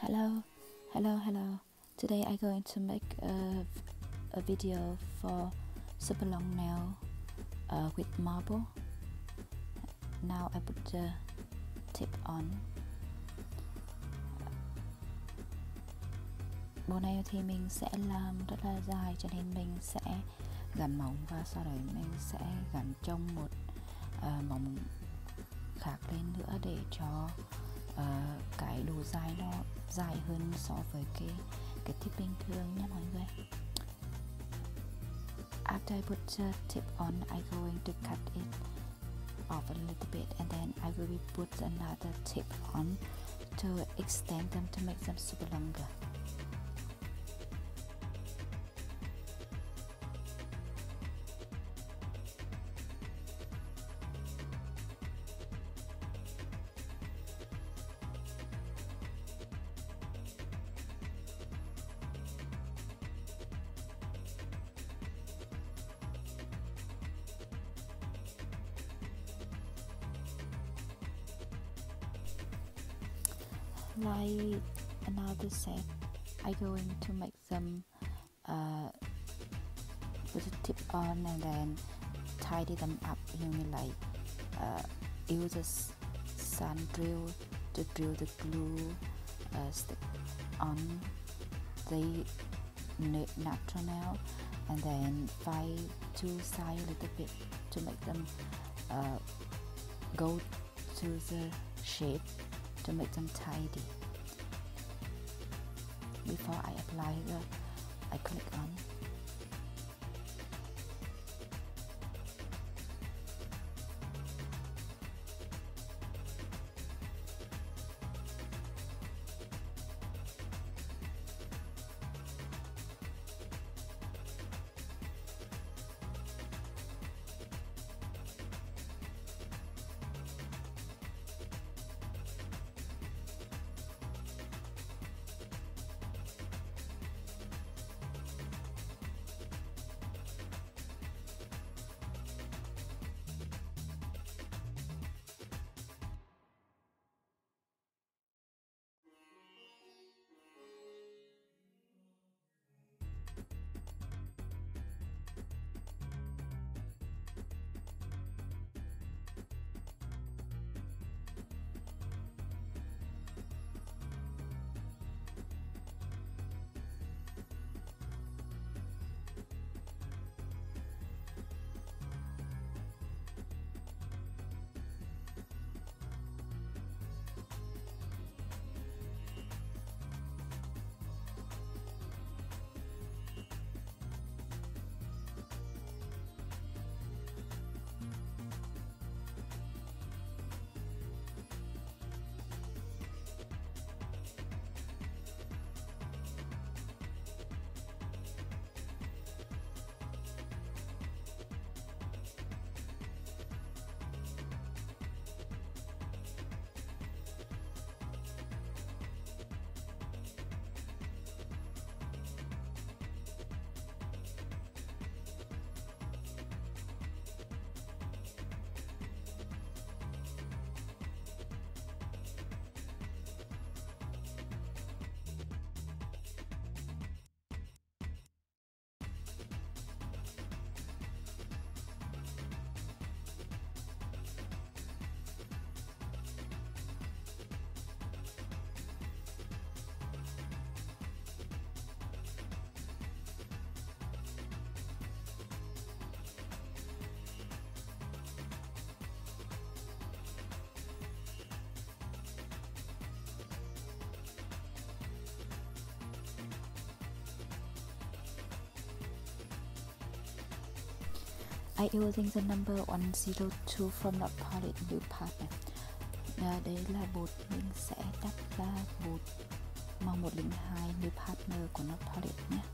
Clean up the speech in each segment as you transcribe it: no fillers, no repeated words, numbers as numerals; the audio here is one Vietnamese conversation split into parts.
Hello. Today I'm going to make a video for super long nail with marble. Now I put the tip on. Bộ nail thì mình sẽ làm rất là dài, cho nên mình sẽ gắn móng và sau đấy mình sẽ gắn trong một móng khác lên nữa để cho cái độ dài nó dài hơn so với cái tip bình thường nha mọi người. After I put the tip on, I'm going to cut it off a little bit, and then I will put another tip on to extend them to make them super longer. Like another set, I'm going to make them with the tip on and then tidy them up, like use a sand drill to drill the glue stick on the natural nail, and then file two sides a little bit to make them go to the shape, to make them tidy before I apply the acrylic on. I'm using the number 102 from Not Polish New Partner. Đấy là bột mình sẽ đắp ra bột màu 102 New Partner của Not Polish nhé.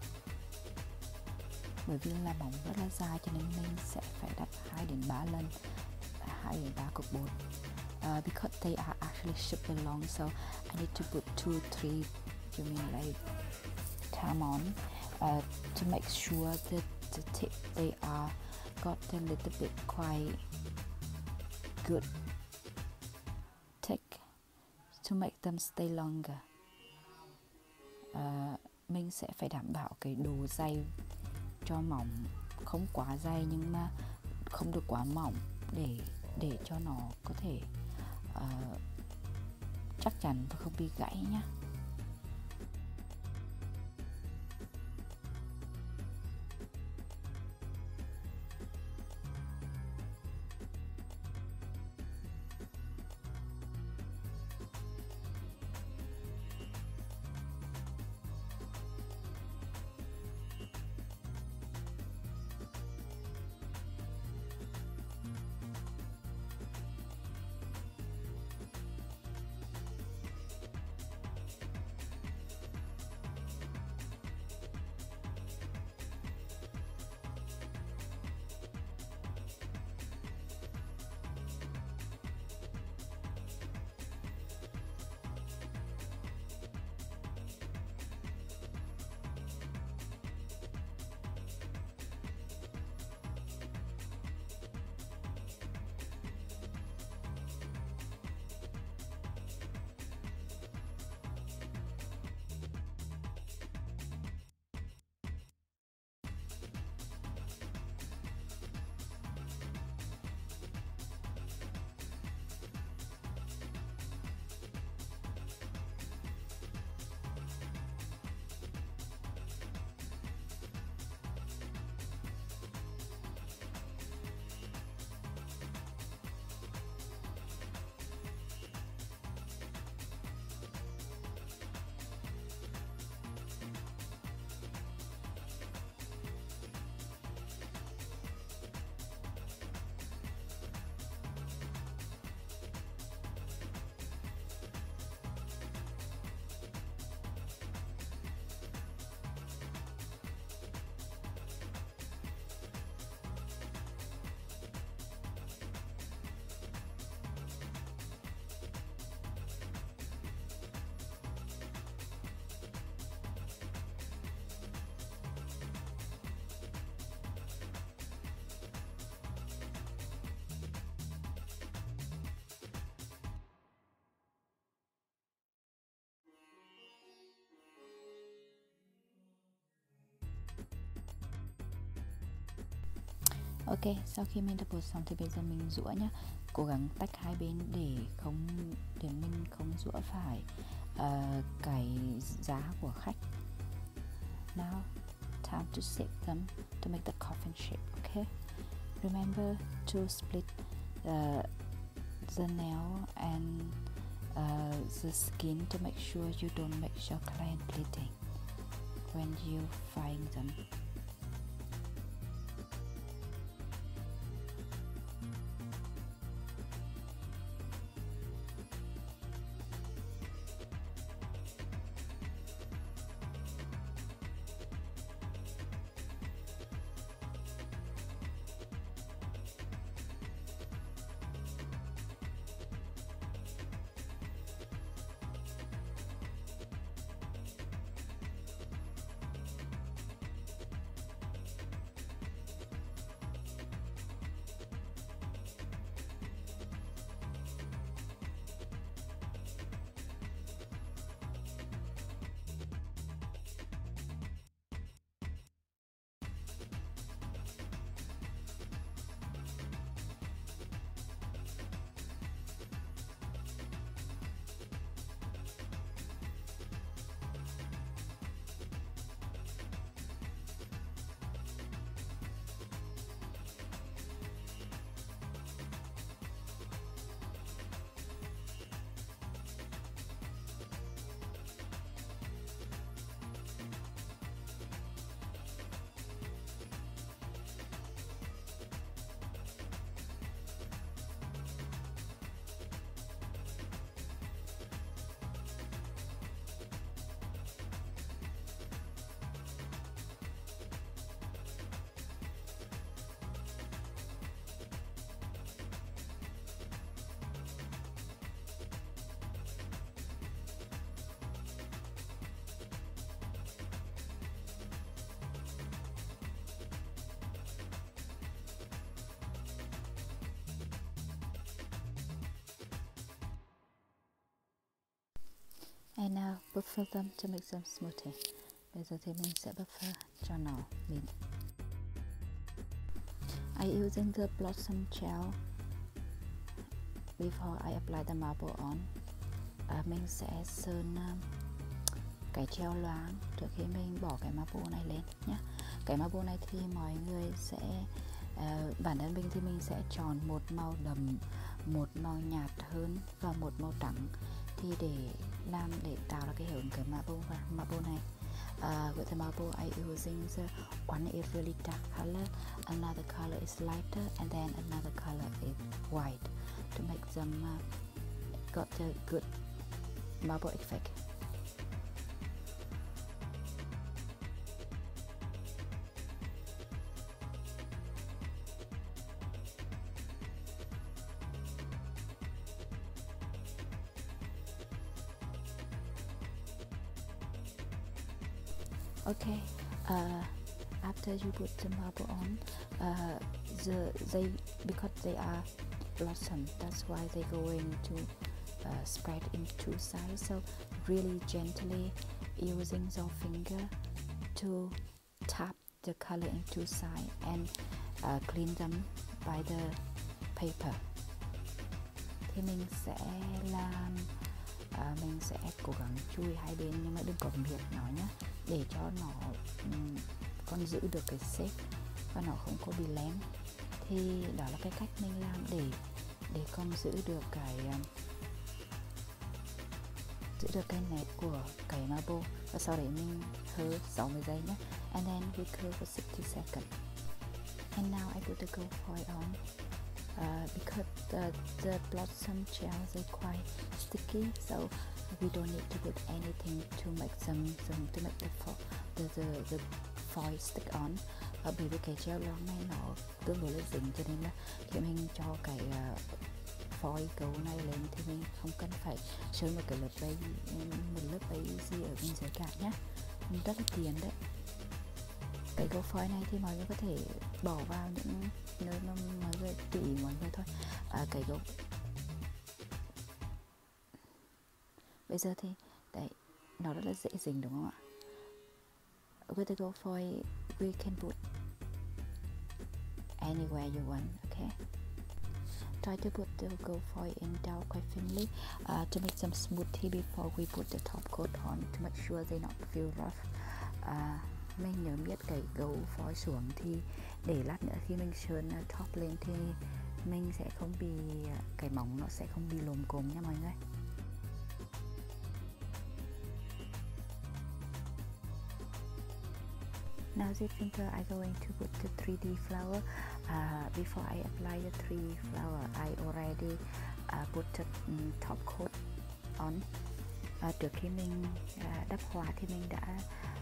Bởi vì là mỏng rất là dài cho nên mình sẽ phải đắp 2 đến 3 lần, 2 đến 3 cục bột. Because they are actually super long, so I need to put 2-3 time on to make sure that the tip they are got a little bit quite good thick to make them stay longer. mình sẽ phải đảm bảo cái độ dày cho mỏng không quá dày nhưng mà không được quá mỏng để cho nó có thể chắc chắn và không bị gãy nhé. Ok, sau khi mình đã bột xong thì bây giờ mình rũa nhá. Cố gắng tách hai bên để mình không rũa phải cái giá của khách. Now, time to shape them to make the coffin shape, okay? Remember to split the nail and the skin to make sure you don't make chocolate and bleeding when you frying them. And now buffer them to make them smoothie. Bây giờ thì mình sẽ buffer cho nó mịn. I using the blossom gel before I apply the marble on. Mình sẽ sơn cái gel loãng trước khi mình bỏ cái marble này lên nhé. Cái marble này thì mọi người sẽ bản thân mình thì mình sẽ chọn một màu đậm, một màu nhạt hơn và một màu trắng thì để tạo ra cái hiệu cái marble này. With the marble I using one is really dark color, another color is lighter, and then another color is white to make them got the good marble effect. Okay, after you put the marble on, they because they are blossom, that's why they going to spread in two sides. So really gently using your finger to tap the color in two sides and clean them by the paper. Thì mình sẽ làm mình sẽ cố gắng chui hai bên nhưng mà đừng có miệt nó nhé, để cho nó còn giữ được cái shape và nó không có bị lém. Thì đó là cái cách mình làm để con giữ được cái nét của cái marble. Và sau đấy mình hơ 60 giây nhé. And then we curl for 60 seconds. And now I put the gold foil on. Because the blossom gels are quite sticky, so we don't need to put anything to make to make the foil stick on. Bởi vì cái gel loãng này nó tương đối là dính, cho nên là khi mình cho cái foil gấu này lên thì mình không cần phải sơn một lớp base ở bên dưới cả nhé. Rất là tiền đấy. Cái gấu foil này thì mọi người có thể bỏ vào những nơi mà mọi người tùy mọi người thôi. Cái gấu bây giờ thì đấy, nó rất là dễ dính đúng không ạ? With the gold foil we can put anywhere you want. Okay, try to put the gold foil in down quite thinly to make them smoothie before we put the top coat on, to make sure they not feel rough. Mình nhớ biết cái gấu foil xuống thì để lát nữa khi mình sơn top lên thì mình sẽ không bị, cái móng nó sẽ không bị lồm cồm nha mọi người. Now this finger I going to put the 3D flower. Before I apply the 3D flower, I already put the top coat on. Trước khi mình đắp hoa thì mình đã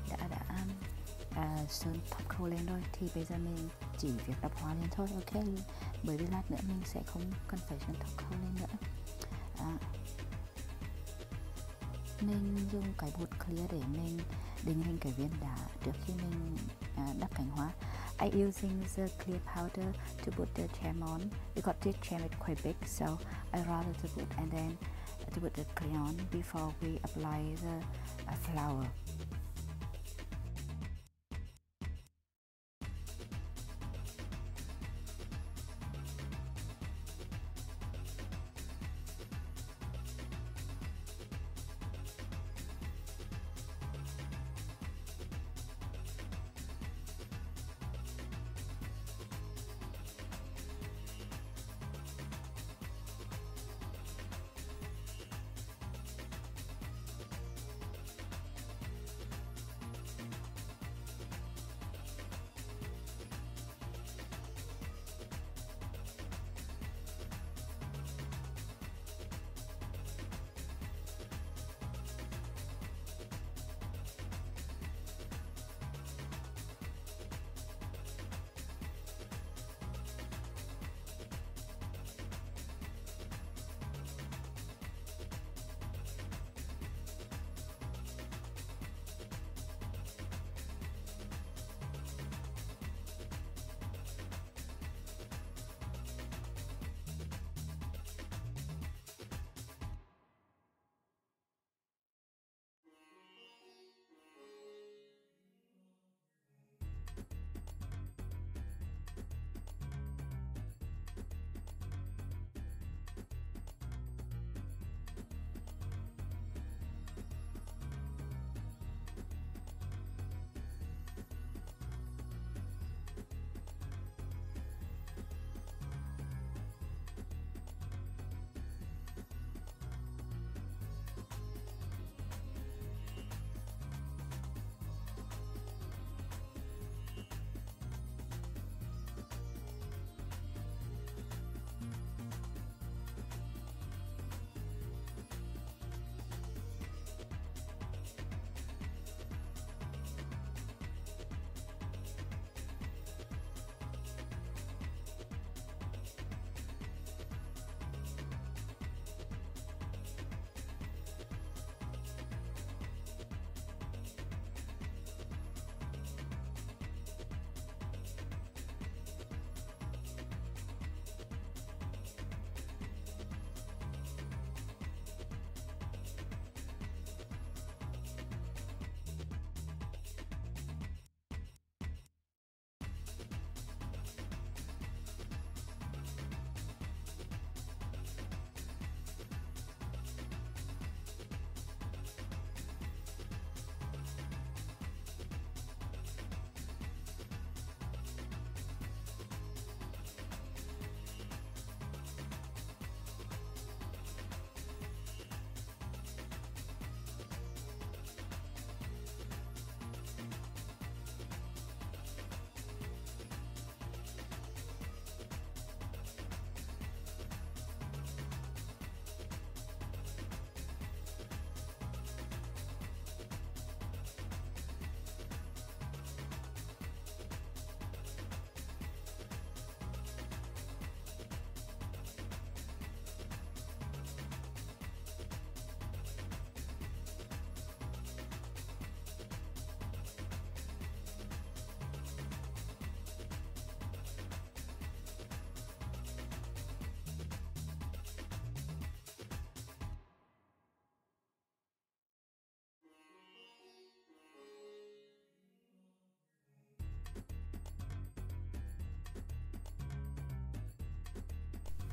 sơn top coat lên rồi, thì bây giờ mình chỉ việc đắp hoa lên thôi. Ok, bởi vì lát nữa mình sẽ không cần phải sơn top coat lên nữa. Mình dùng cái bút clear để mình định hình cái viên đá trước khi mình đắp cành hoa. I using the clear powder to put the gem on because this gem is quite big, so I rather to put and then to put the crayon before we apply the flower.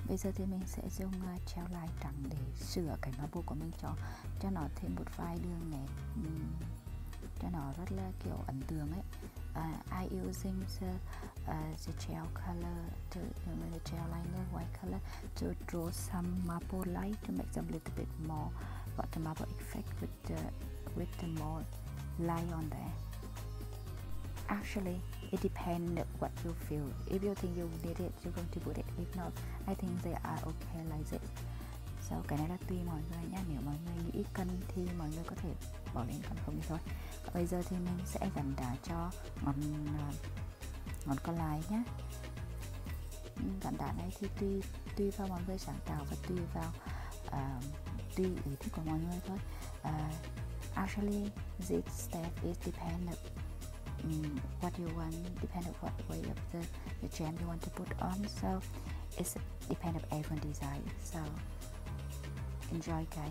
Bây giờ thì mình sẽ dùng gel line trắng để sửa cái marble của mình cho nó thêm một vài đường nét cho nó rất là kiểu ấn tượng ấy. I using the gel color to the gel liner white color to draw some marble light to make them a little bit more got the marble effect with the more light on there. Actually, it depends what you feel. If you think you need it, you're going to put it. If not, I think they are okay like this. So cái này là tùy mọi người nhé. Nếu mọi người nghĩ cân thì mọi người có thể bỏ lên, còn không thì thôi. Bây giờ thì mình sẽ gắn đá cho ngón còn lại nhé. Gắn đá này thì tùy vào mọi người sáng tạo và tùy vào tùy ý thích của mọi người thôi. Actually, this step is dependent what you want, depend on what way of the gem you want to put on. So it's depend on everyone's desire. So enjoy, guys.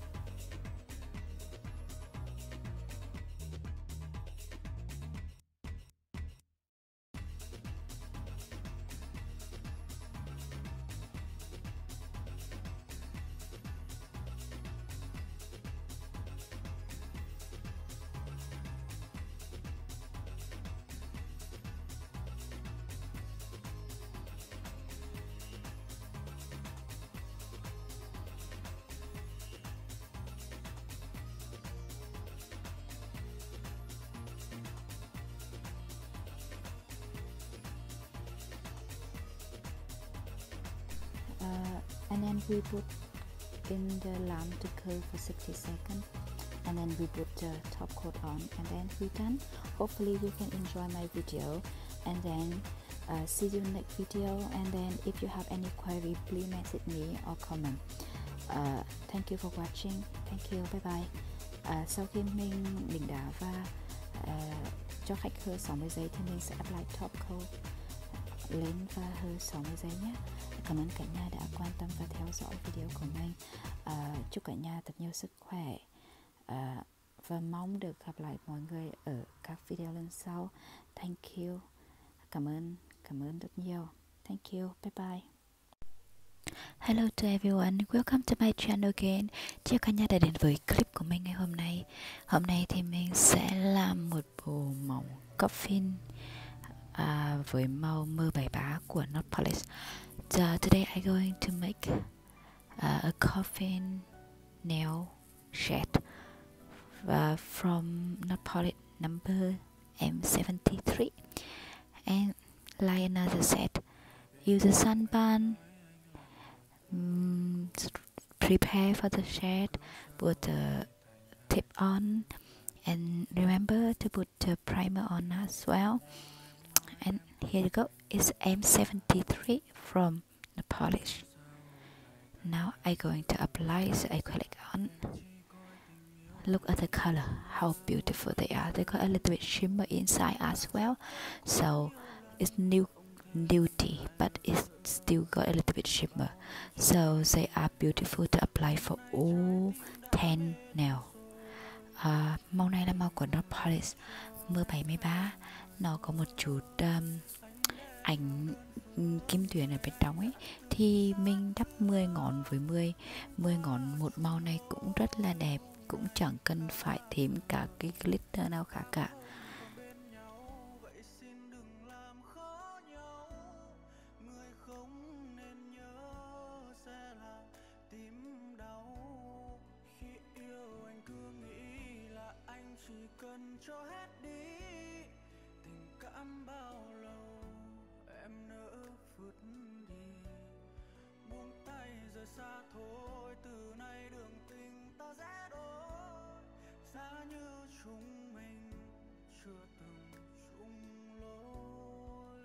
And then we put in the lamp to cool for 60 seconds, and then we put the top coat on, and then we're done. Hopefully you can enjoy my video, and then see you next video. And then if you have any query, please message me or comment. Thank you for watching. Thank you. Bye bye. Sau khi mình đỉnh đá và cho khách hơi 60 giây thì mình sẽ apply top coat lên và hơi 60 giây nhé. Cảm ơn cả nhà đã quan tâm và theo dõi video của mình. Chúc cả nhà thật nhiều sức khỏe và mong được gặp lại mọi người ở các video lần sau. Thank you. Cảm ơn rất nhiều. Thank you. Bye bye. Hello to everyone, welcome to my channel again. Chào cả nhà đã đến với clip của mình ngày hôm nay. Hôm nay thì mình sẽ làm một bộ mỏng coffin với màu M73 của Not Polish. Today I'm going to make a coffin nail shade from Not Polish number M73, and like another set, use a sunburn. Prepare for the shade, put the tip on, and remember to put the primer on as well. And here you go, it's M73 from the polish. Now I'm going to apply the acrylic on. Look at the color, how beautiful they are. They got a little bit shimmer inside as well, so it's nudity, but it's still got a little bit shimmer, so they are beautiful to apply for all 10 nails. Màu này là màu của Not Polish M73. Nó có một chút ảnh kim tuyến ở bên trong ấy, thì mình đắp 10 ngón với 10 ngón một màu này cũng rất là đẹp, cũng chẳng cần phải thêm cả cái glitter nào khác cả. Cần cho hết đi tình cảm bao lâu em nỡ vứt đi, buông tay rời xa thôi, từ nay đường tình ta sẽ đôi, giá như chúng mình chưa từng chung lối.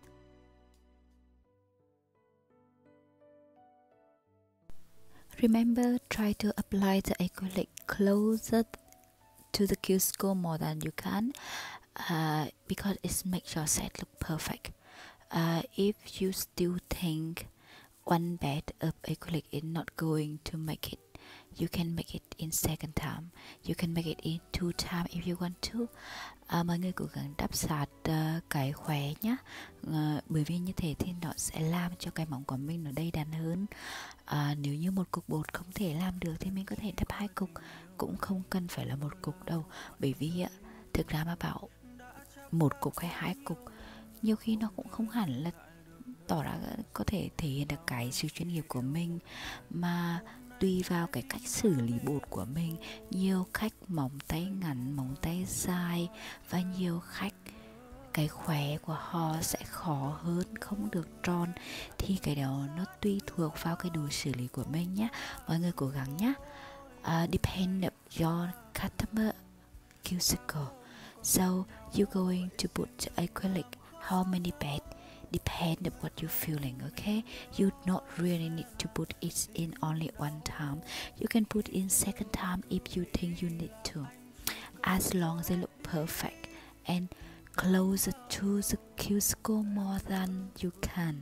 Remember, try to apply the acrylic closer to the cuticle more than you can, because it makes your set look perfect. If you still think one bed of acrylic is not going to make it you can make it in second time, you can make it in 2 time if you want to. Mọi người cố gắng đắp sạch cái khóe nhé, bởi vì như thế thì nó sẽ làm cho cái móng của mình nó đầy đặn hơn. Nếu như một cục bột không thể làm được thì mình có thể đắp 2 cục, cũng không cần phải là 1 cục đâu, bởi vì thực ra mà bảo 1 cục hay 2 cục nhiều khi nó cũng không hẳn là tỏ ra có thể thể hiện được cái sự chuyên nghiệp của mình, mà tùy vào cái cách xử lý bột của mình. Nhiều khách móng tay ngắn, móng tay dài, và nhiều khách cái khóe của họ sẽ khó hơn, không được tròn, thì cái đó nó tùy thuộc vào cái độ xử lý của mình nhé. Mọi người cố gắng nhé. Depend on your customer cuticle. So you're going to put acrylic how many bed depend on what you're feeling, okay? You not really need to put it in only 1 time. You can put in second time if you think you need to, as long as they look perfect and closer to the cuticle more than you can.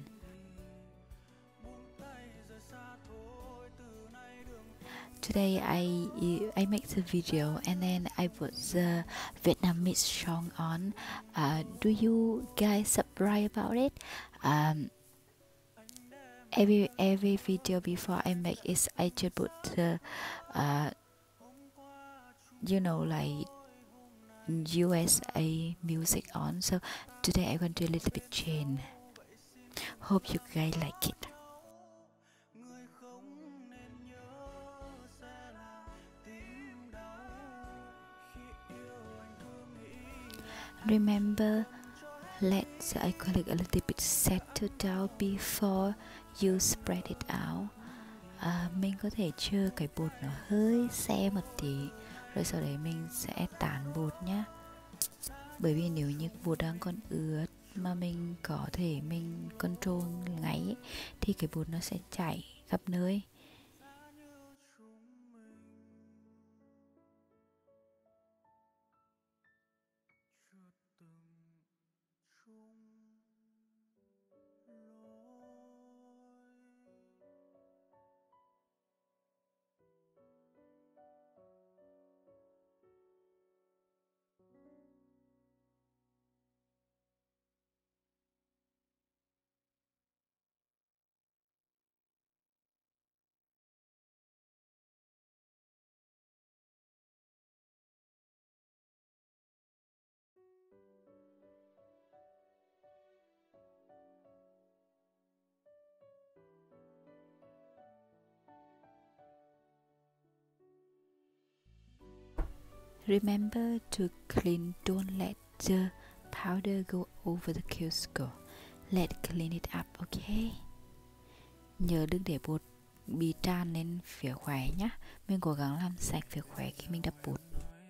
Today I make the video and then I put the Vietnamese song on. Do you guys subscribe about it? Every video before I make is I just put the like USA music on. So today I want to do a little bit change. Hope you guys like it. Remember, let the acrylic a little bit settle down before you spread it out. Mình có thể chờ cái bột nó hơi se một tí, rồi sau đấy mình sẽ tán bột nhé. Bởi vì nếu như bột đang còn ướt mà mình có thể mình control ngay ấy, thì cái bột nó sẽ chảy khắp nơi. Remember to clean, don't let the powder go over the cuticle. Let clean it up, okay? Nhớ đừng để bột bị tràn lên phía khóe nhé. Mình cố gắng làm sạch phía khóe khi mình đắp bột.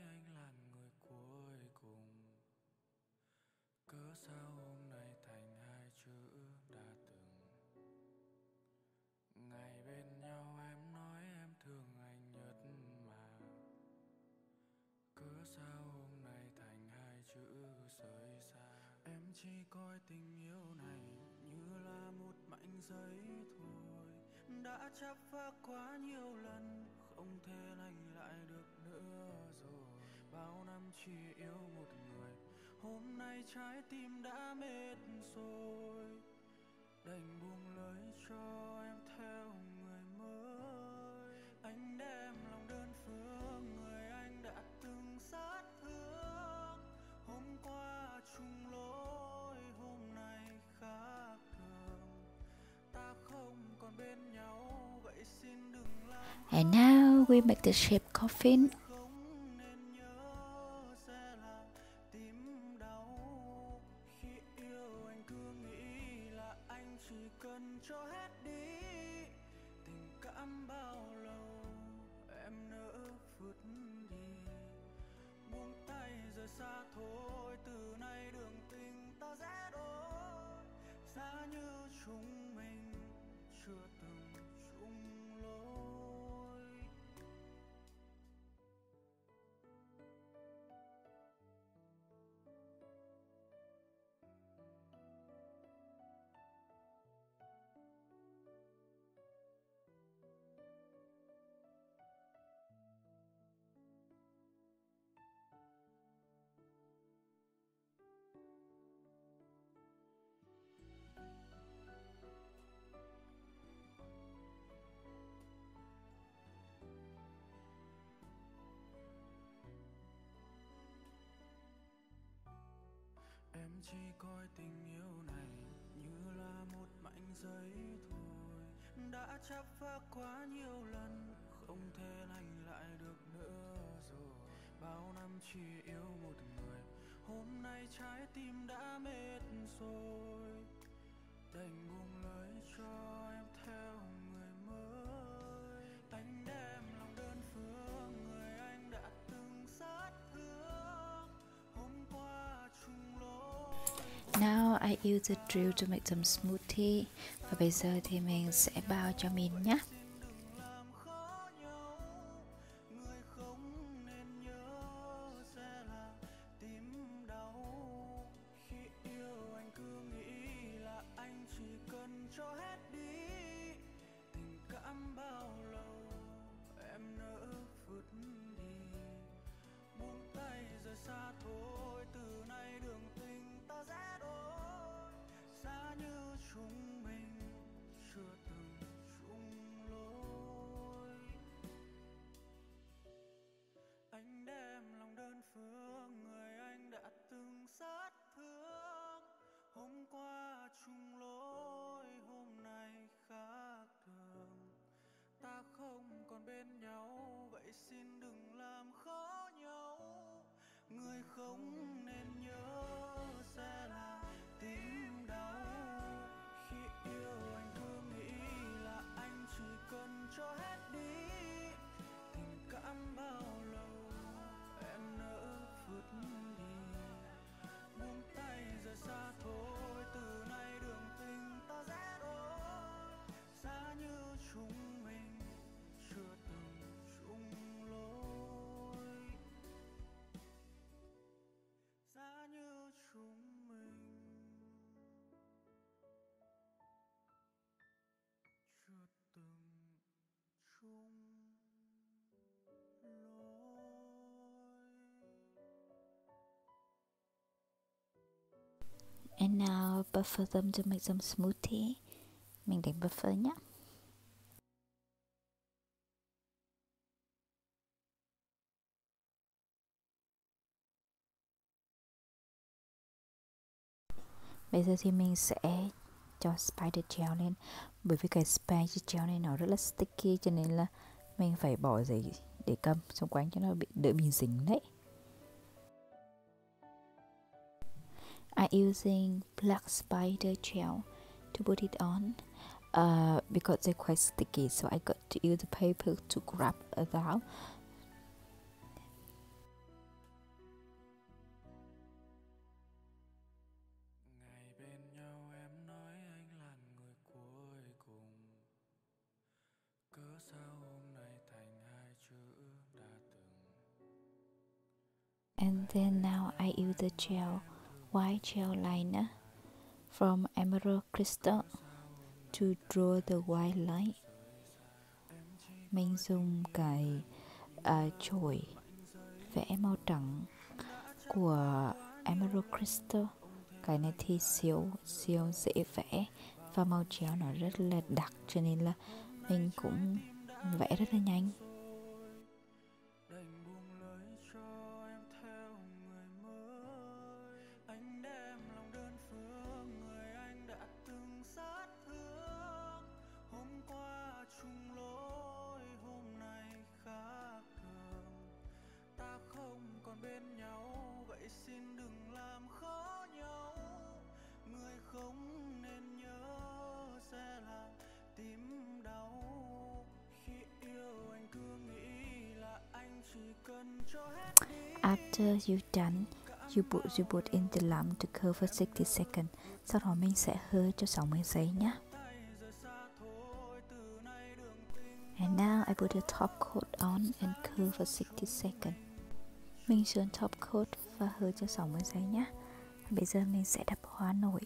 Chỉ coi tình yêu này như là một mảnh giấy thôi, đã chắp vá quá nhiều lần, không thể lành lại được nữa rồi. Bao năm chỉ yêu một người, hôm nay trái tim đã mệt rồi, đành buông lời cho em theo người mới. Anh đem lòng đơn phương, người anh đã từng sát thương, hôm qua chung lối, hôm nay khác thường, ta không còn bên nhau, vậy xin đừng làm. And now we make the shape coffin. Không nên nhớ sẽ làm tim đau, khi yêu anh cứ nghĩ là anh chỉ cần cho hết đi tình cảm bao lâu em nỡ vứt đi, buông tay rời xa thôi, từ nay đường tình ta sẽ đôi, giá như chúng mình chưa từng chung lối. Em chỉ coi tình yêu này như là một mảnh giấy thôi, đã chắp vá quá nhiều lần, không thể lành lại được nữa rồi. Bao năm chỉ yêu một người, hôm nay trái tim đã mệt rồi, đành buông lời cho em theo người mới. Anh đem lòng đơn phương người anh đã từng sát thương, hôm qua chung lối. Now I use the drill to make some smoothie. Và bây giờ thì mình sẽ bao cho mình nhé. Cho hết đi tình cảm bao lâu em nỡ vứt đi, buông tay rời xa thôi, từ nay đường tình ta sẽ đôi, xa như chúng mình chưa từng chung lối. Anh đem lòng đơn phương người anh đã từng sát thương, hôm qua chung lối, hôm nay khác thường, ta không còn bên nhau, vậy xin đừng làm khó nhau. Người không nên nhớ sẽ là tim đau, khi yêu anh cứ nghĩ là anh chỉ cần cho hết đi tình cảm bao lâu em nỡ vứt đi, buông tay rời xa thôi, từ nay đường tình ta sẽ đôi, xa như chúng mình chưa từng chung lối, xa như chúng mình chưa từng chung lối. And now buffer them to make some smoothie. Mình đánh buffer nhé. Bây giờ thì mình sẽ cho spider gel lên. Bởi vì cái spider gel này nó rất là sticky, cho nên là mình phải bỏ giấy để cầm xung quanh cho nó đỡ bị dính đấy. I'm using black spider gel to put it on because they're quite sticky, so I got to use the paper to grab it out. Ngày bên nhau em nói anh là người cuối cùng, cớ sao hôm nay thành hai chữ đã từng. And then now I use the gel, white gel liner from Emerald Crystal to draw the white line. Mình dùng cái chổi vẽ màu trắng của Emerald Crystal. Cái này thì siêu dễ vẽ và màu gel nó rất là đặc, cho nên là mình cũng vẽ rất là nhanh. Đành buông lời cho em theo người mới, anh đem lòng đơn phương người anh đã từng sát thương, hôm qua chung lối, hôm nay khác thường, ta không còn bên nhau, vậy xin đừng làm khó nhau. Người không nên nhớ sẽ là tim đau, khi yêu anh cứ nghĩ là anh chỉ cần cho hết đi. After you've done, you put in the lump to curl for 60 seconds. Sau đó mình sẽ hơ cho 60 giây nhé. And now I put the top coat on and curl for 60 seconds. Mình sườn top coat và hơ cho 60 giây nhé. Bây giờ mình sẽ đắp hoa nổi.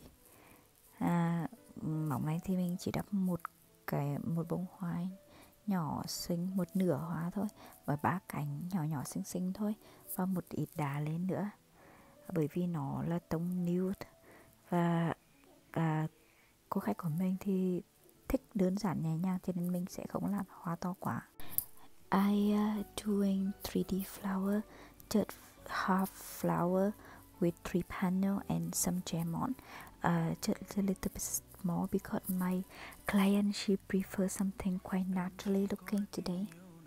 Mỏng này thì mình chỉ đắp một bông hoa nhỏ xinh, một nửa hoa thôi, và 3 cánh nhỏ xinh thôi, và một ít đá lên nữa, bởi vì nó là tông nude và cô khách của mình thì thích đơn giản nhẹ nhàng, cho nên mình sẽ không làm hoa to quá. I doing 3D flower, third half flower with 3 panel and some gem on, just a little bit more because my client she prefers something quite naturally looking today.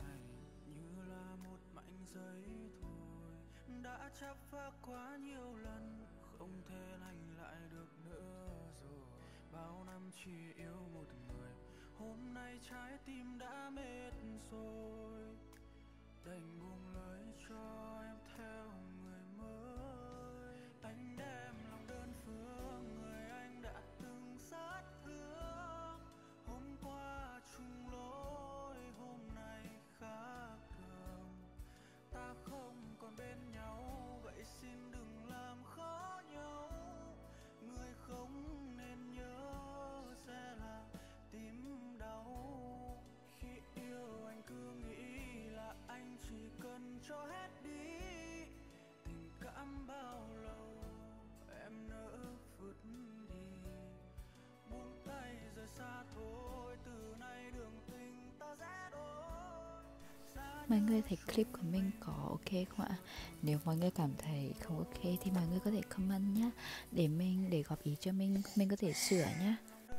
Quá nhiều lần không thể lành lại được nữa rồi. Bao năm chỉ yêu một người, hôm nay trái tim đã mệt rồi. Đành buông lời cho em theo người mới. Anh đem lòng đơn phương người anh đã từng sát thương. Hôm qua chung lối, hôm nay khác thường. Ta không còn bên nhau, vậy xin đừng làm khó nhau. Người không nên nhớ sẽ là tim đau. Khi yêu anh cứ nghĩ là anh chỉ cần cho hết đi. Tình cảm bao lâu em nỡ vứt đi. Buông tay rời xa thôi, từ nay đường tình ta sẽ đôi. Mọi người thấy clip của mình có ok không ạ? Nếu mọi người cảm thấy không ok thì mọi người có thể comment nhé, để góp ý cho mình có thể sửa nhé.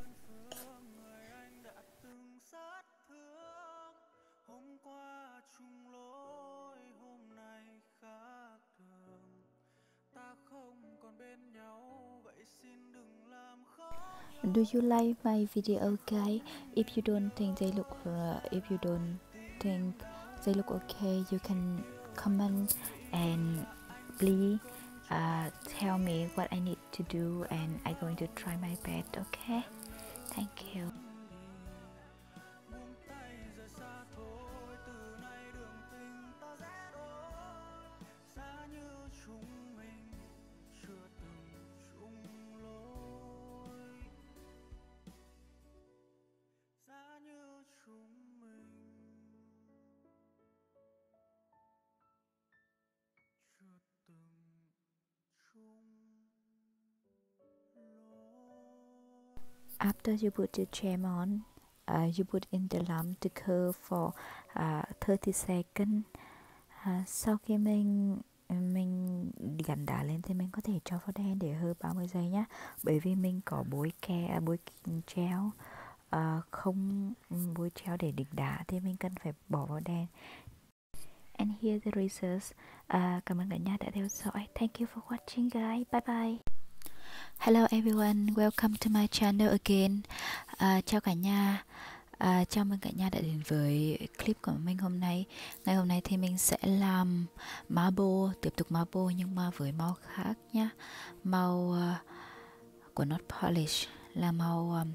Do you like my video, guys? If you don't think they look okay, you can comment and please tell me what I need to do, and I'm going to try my best. Okay, thank you. After you put your gem on, you put in the lamp to curl for 30 seconds. Sau khi mình gắn đá lên thì mình có thể cho vào đèn để hơ 30 giây nhé. Bởi vì mình có bôi treo, không bôi treo để đỉnh đá thì mình cần phải bỏ vào đèn. And here the results. Cảm ơn cả nhà đã theo dõi. Thank you for watching, guys. Bye bye. Hello everyone, welcome to my channel again. Chào cả nhà. Chào mừng cả nhà đã đến với clip của mình hôm nay. Ngày hôm nay thì mình sẽ làm marble, tiếp tục marble nhưng mà với màu khác nhá. Màu của Not Polish là màu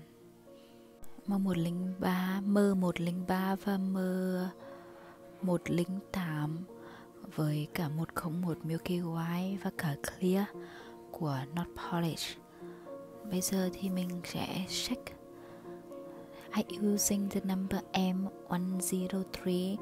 103, M103 và M108 với cả 101 Milky White và cả Clear của Not Polish. Bây giờ thì mình sẽ check. I using the number M103,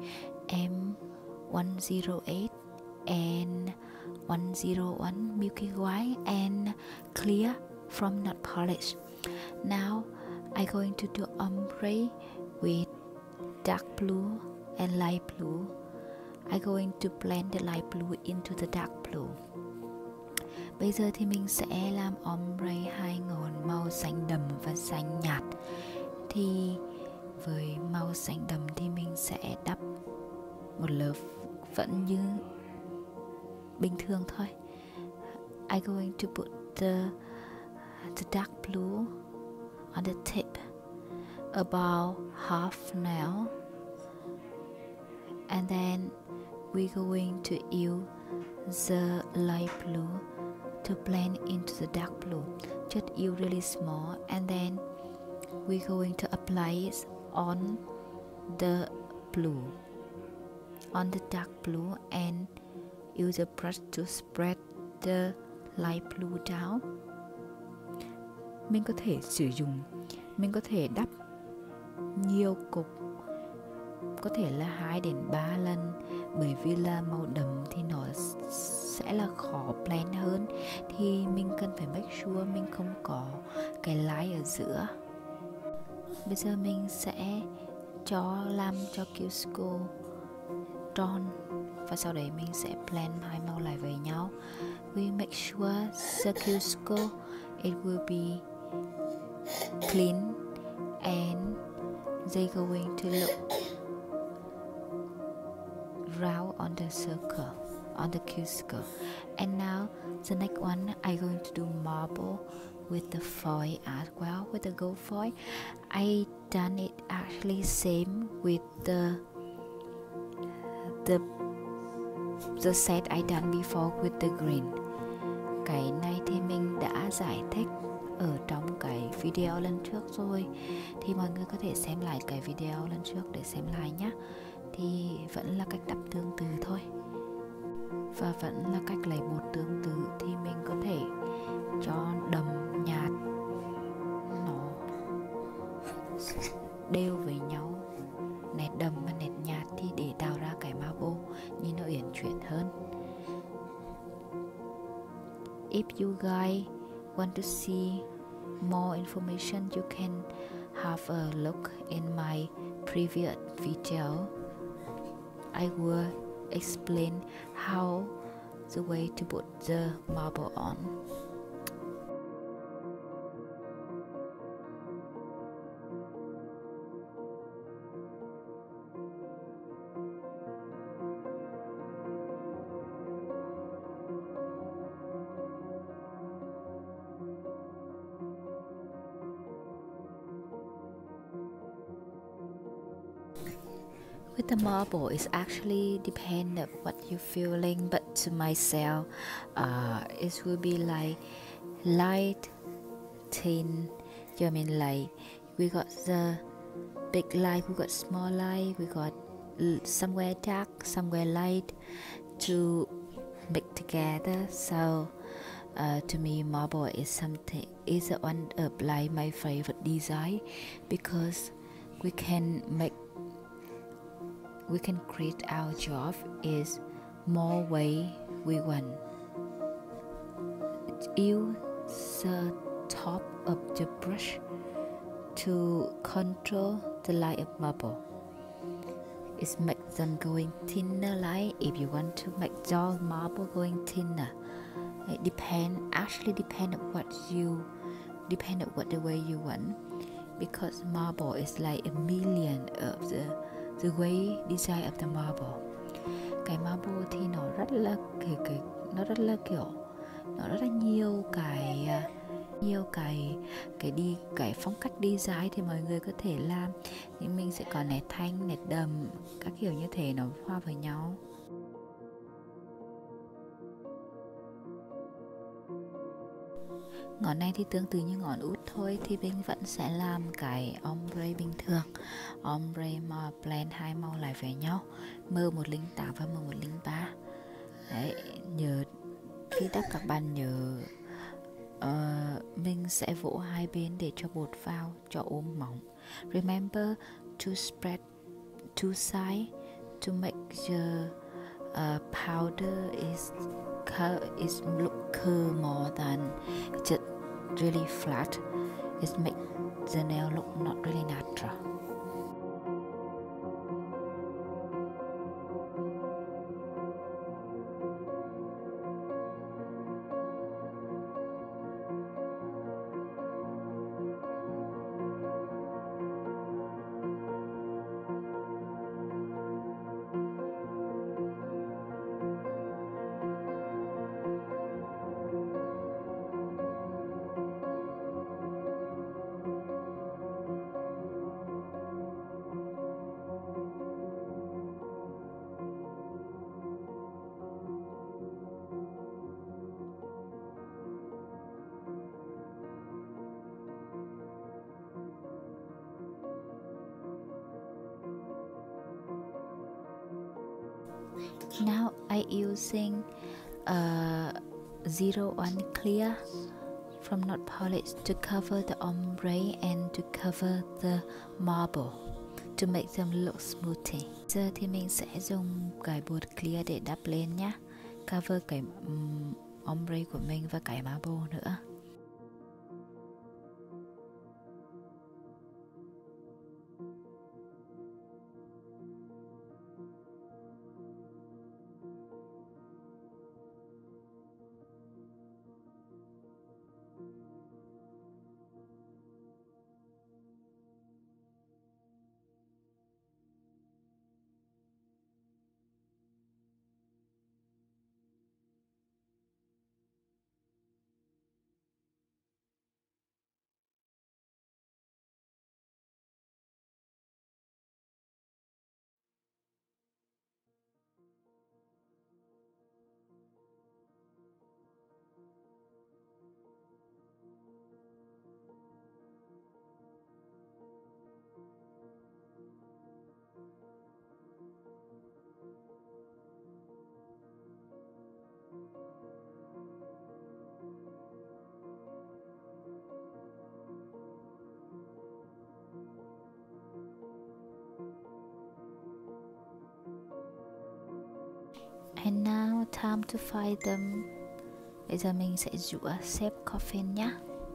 M108 and 101 Milky White and Clear from Not Polish. Now I'm going to do ombre with dark blue and light blue. I'm going to blend the light blue into the dark blue. Bây giờ thì mình sẽ làm ombre hai ngọn màu xanh đậm và xanh nhạt. Thì với màu xanh đậm thì mình sẽ đắp một lớp vẫn như bình thường thôi. I'm going to put the dark blue on the tip about half now, and then we're going to use the light blue to blend into the dark blue. Just use really small, and then we're going to apply it on the blue, on the dark blue, and use a brush to spread the light blue down. Mình có thể đắp nhiều cục, có thể là 2 đến 3 lần, bởi vì là màu đậm thì nó sẽ là khó blend hơn, thì mình cần phải make sure mình không có cái light ở giữa. Bây giờ mình sẽ làm cho cuticle tròn và sau đấy mình sẽ blend hai màu lại với nhau. We make make sure the cusco it will be clean and they going to look round on the circle on the cusco. And now the next one I going to do marble with the foil as well, with the gold foil. I done it actually same with the set I done before with the green. Cái này thì mình đã giải thích ở trong cái video lần trước rồi, thì mọi người có thể xem lại cái video lần trước để xem lại nhé. Thì vẫn là cách đắp tương tự thôi, và vẫn là cách lấy bột tương tự. Thì mình có thể cho đậm nhạt nó đều với nhau, nét đậm và nét nhạt, thì để tạo ra cái marble nhìn nó uyển chuyển hơn. If you guys want to see more information, you can have a look in my previous video. I will explain how the way to put the marble on. With the marble, it's actually depend on what you're feeling, but to myself, it will be like light, thin. You mean like we got the big light, we got small light, we got somewhere dark, somewhere light to mix together. So to me, marble is one of like my favorite design, because we can create our job is more way we want. Use the top of the brush to control the light of marble. It makes them going thinner light. If you want to make your marble going thinner, it depend on what the way you want, because marble is like a million of the way design of the marble. Cái marble thì nó rất là cái phong cách design thì mọi người có thể làm, nhưng mình sẽ có nét thanh, nét đậm, các kiểu như thế nó hòa với nhau. Ngón này thì tương tự như ngón út thôi, thì mình vẫn sẽ làm cái ombre bình thường. Ombre mà blend hai màu lại với nhau, M108 và M103. Đấy, nhớ khi đắp các bạn nhớ mình sẽ vỗ hai bên để cho bột vào, cho ôm mỏng. Remember to spread two sides to make the powder is look curl more than just really flat. It make the nail look not really natural. Now I using 01 clear from not polish to cover the ombre and to cover the marble to make them look smoothie. Giờ thì mình sẽ dùng cái bột clear để đắp lên nhé, cover cái ombre của mình và cái marble nữa. And now time to fry them. Bây giờ mình sẽ rửa xếp coffin nhé.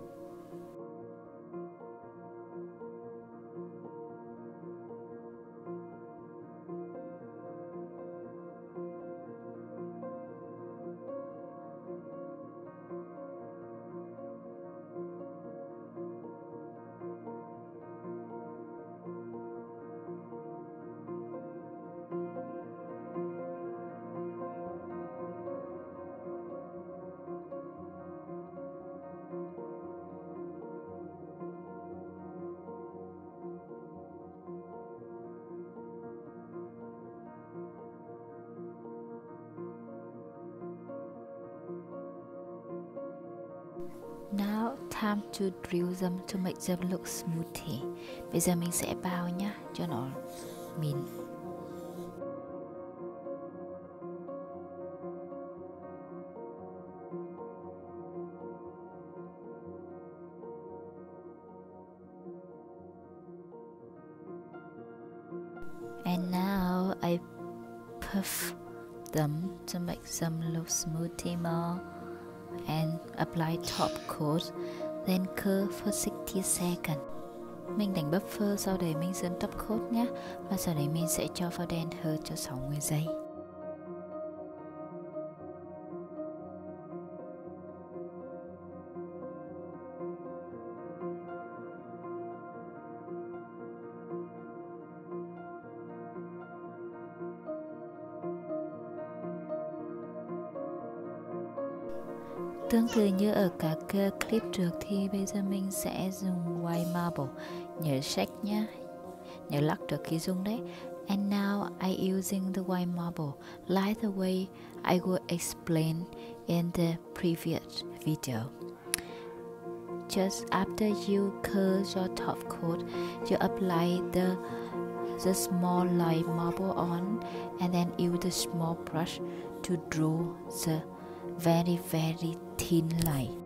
Now time to drill them to make them look smoothie. Bây giờ mình sẽ bao nhá cho nó mịn. And now I puff them to make them look smoothie more. And apply top coat, then curl for 60 seconds. Mình đánh buffer, sau đấy mình sơn top coat nhé. Và sau đấy mình sẽ cho vào đèn hơi cho 60 giây. Tương tự như ở các clip trước thì bây giờ mình sẽ dùng white marble. Nhớ check nhé, nhớ lắc trước khi dùng đấy. And now I using the white marble like the way I will explain in the previous video. Just after you curl your top coat, you apply the small light marble on, and then use the small brush to draw the very thin line.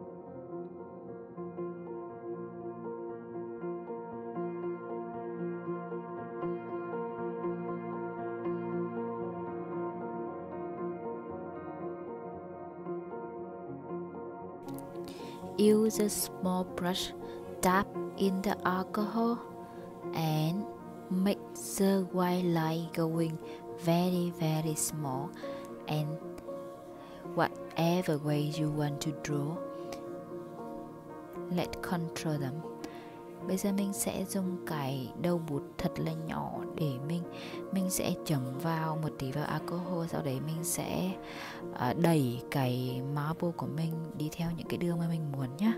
Use a small brush, dab in the alcohol and make the white line going very small, and whatever way you want to draw, let's control them. Bây giờ mình sẽ dùng cái đầu bút thật là nhỏ để mình sẽ chấm vào một tí vào alcohol, sau đấy mình sẽ đẩy cái marble của mình đi theo những cái đường mà mình muốn nhé.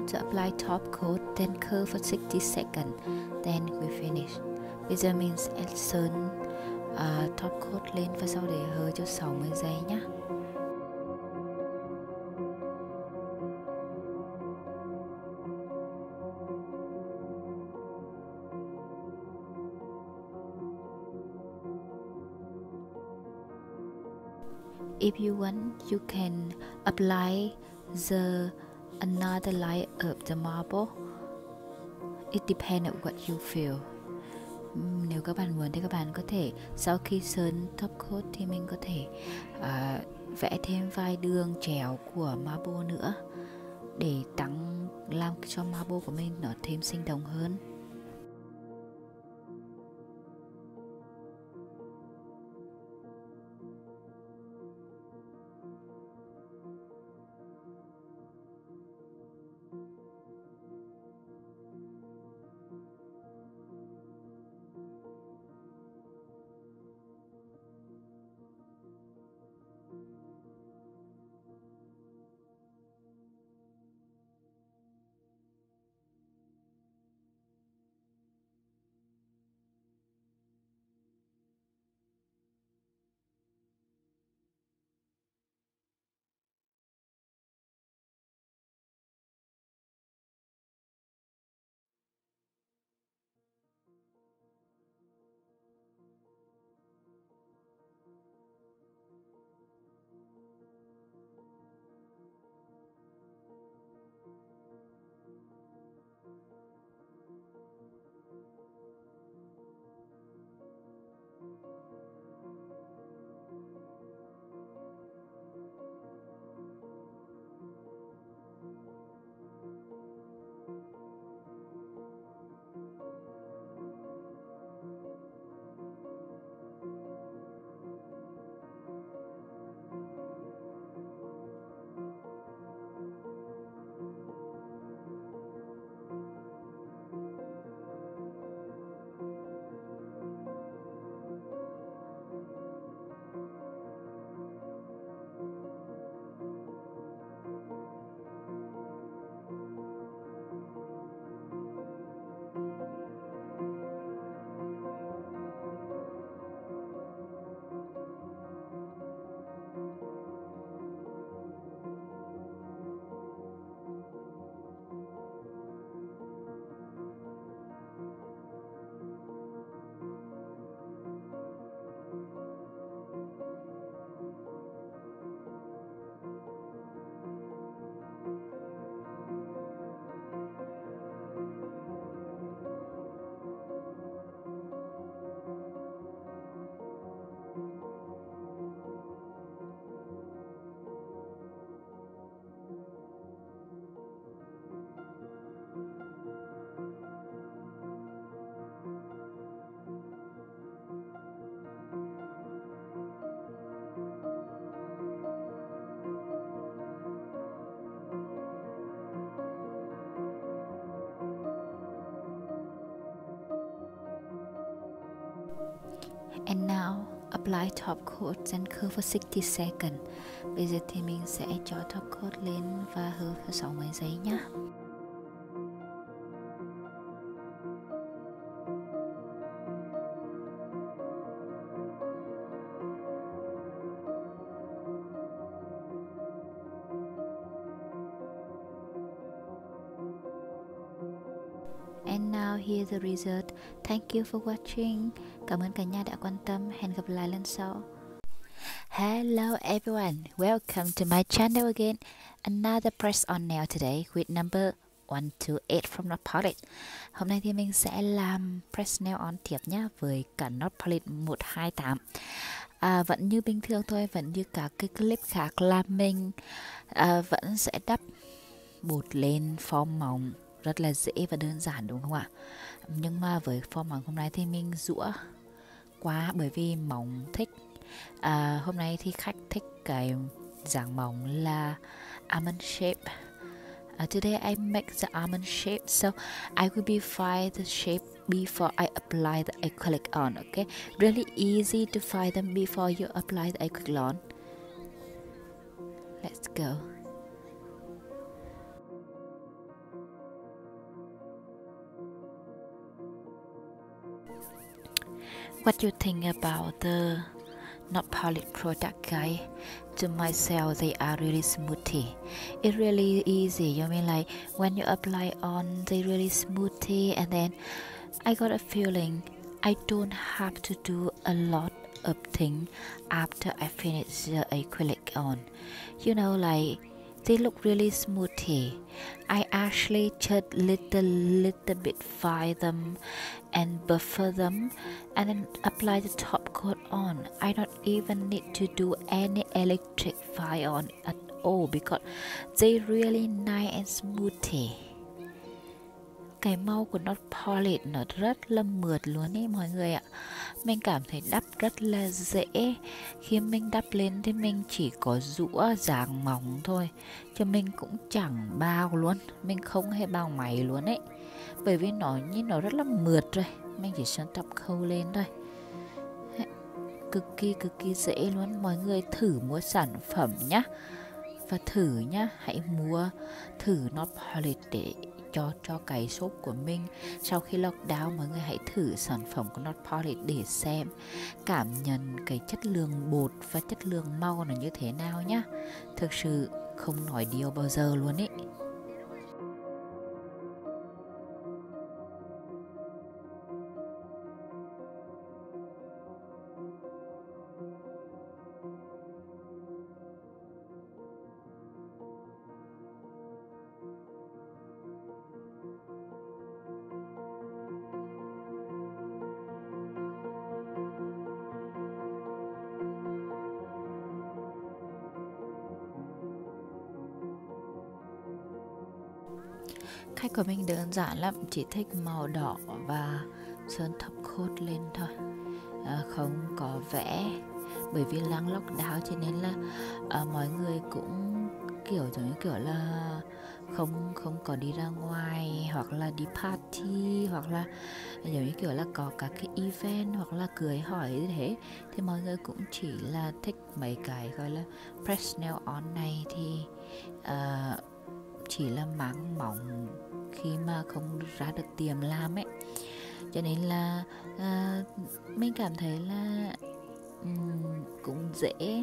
to apply top coat, then curl for 60 seconds, then we finish. Bây giờ mình sẽ sơn top coat lên và sau để hơ cho 60 giây nhé. If you want, you can apply another layer of the marble. It depends on what you feel. Nếu các bạn muốn thì các bạn có thể sau khi sơn top coat thì mình có thể vẽ thêm vài đường chéo của marble nữa để làm cho marble của mình nó thêm sinh động hơn. And now apply top coat and curl for 60 seconds. Bây giờ thì mình sẽ cho top coat lên và hơ for 60 giây nhé. And now here's the result. Thank you for watching. Cảm ơn cả nhà đã quan tâm. Hẹn gặp lại lần sau. Hello everyone, welcome to my channel again. Another press on nail today with number 128 from Knot Polish. Hôm nay thì mình sẽ làm press nail on tiếp nhá với cả Knot Polish 128. Vẫn như bình thường thôi, vẫn như các cái clip khác là mình vẫn sẽ đắp bột lên form mỏng rất là dễ và đơn giản đúng không ạ? Nhưng mà với form mỏng hôm nay thì mình rũa quá bởi vì mỏng thích. Hôm nay thì khách thích cái dạng mỏng là almond shape. Today I make the almond shape, so I will define the shape before I apply the acrylic on. Okay, really easy to find them before you apply the acrylic on. Let's go. What you think about the not polished product, guys? To myself, they are really smoothie. It's really easy. You mean like when you apply on, they really smoothie, and then I got a feeling I don't have to do a lot of things after I finish the acrylic on. You know, like they look really smoothie. I actually just little bit fire them and buffer them and then apply the top coat on. I don't even need to do any electric fire on at all because they really nice and smoothie. Cái màu của Not Polish nó rất là mượt luôn ý mọi người ạ. Mình cảm thấy đắp rất là dễ. Khi mình đắp lên thì mình chỉ có rũa dáng mỏng thôi, chứ mình cũng chẳng bao luôn. Mình không hề bao máy luôn ấy. Bởi vì nó nhìn nó rất là mượt rồi. Mình chỉ sơn tóc khâu lên thôi. Cực kỳ dễ luôn. Mọi người thử mua sản phẩm nhá. Và thử nhá, hãy mua thử Not Polish để cho cái shop của mình. Sau khi lockdown, mọi người hãy thử sản phẩm của Not Polish để xem, cảm nhận cái chất lượng bột và chất lượng màu nó như thế nào nhá. Thực sự không nói điều bao giờ luôn ý. Khách của mình đơn giản lắm, chỉ thích màu đỏ và sơn top coat lên thôi, không có vẽ. Bởi vì đang lockdown cho nên là mọi người cũng giống như kiểu là không có đi ra ngoài hoặc là đi party hoặc là giống như kiểu là có các cái event hoặc là cưới hỏi như thế, thì mọi người cũng chỉ là thích mấy cái gọi là press nail on này thì chỉ là máng mỏng khi mà không ra được tiệm làm ấy. Cho nên là mình cảm thấy là cũng dễ,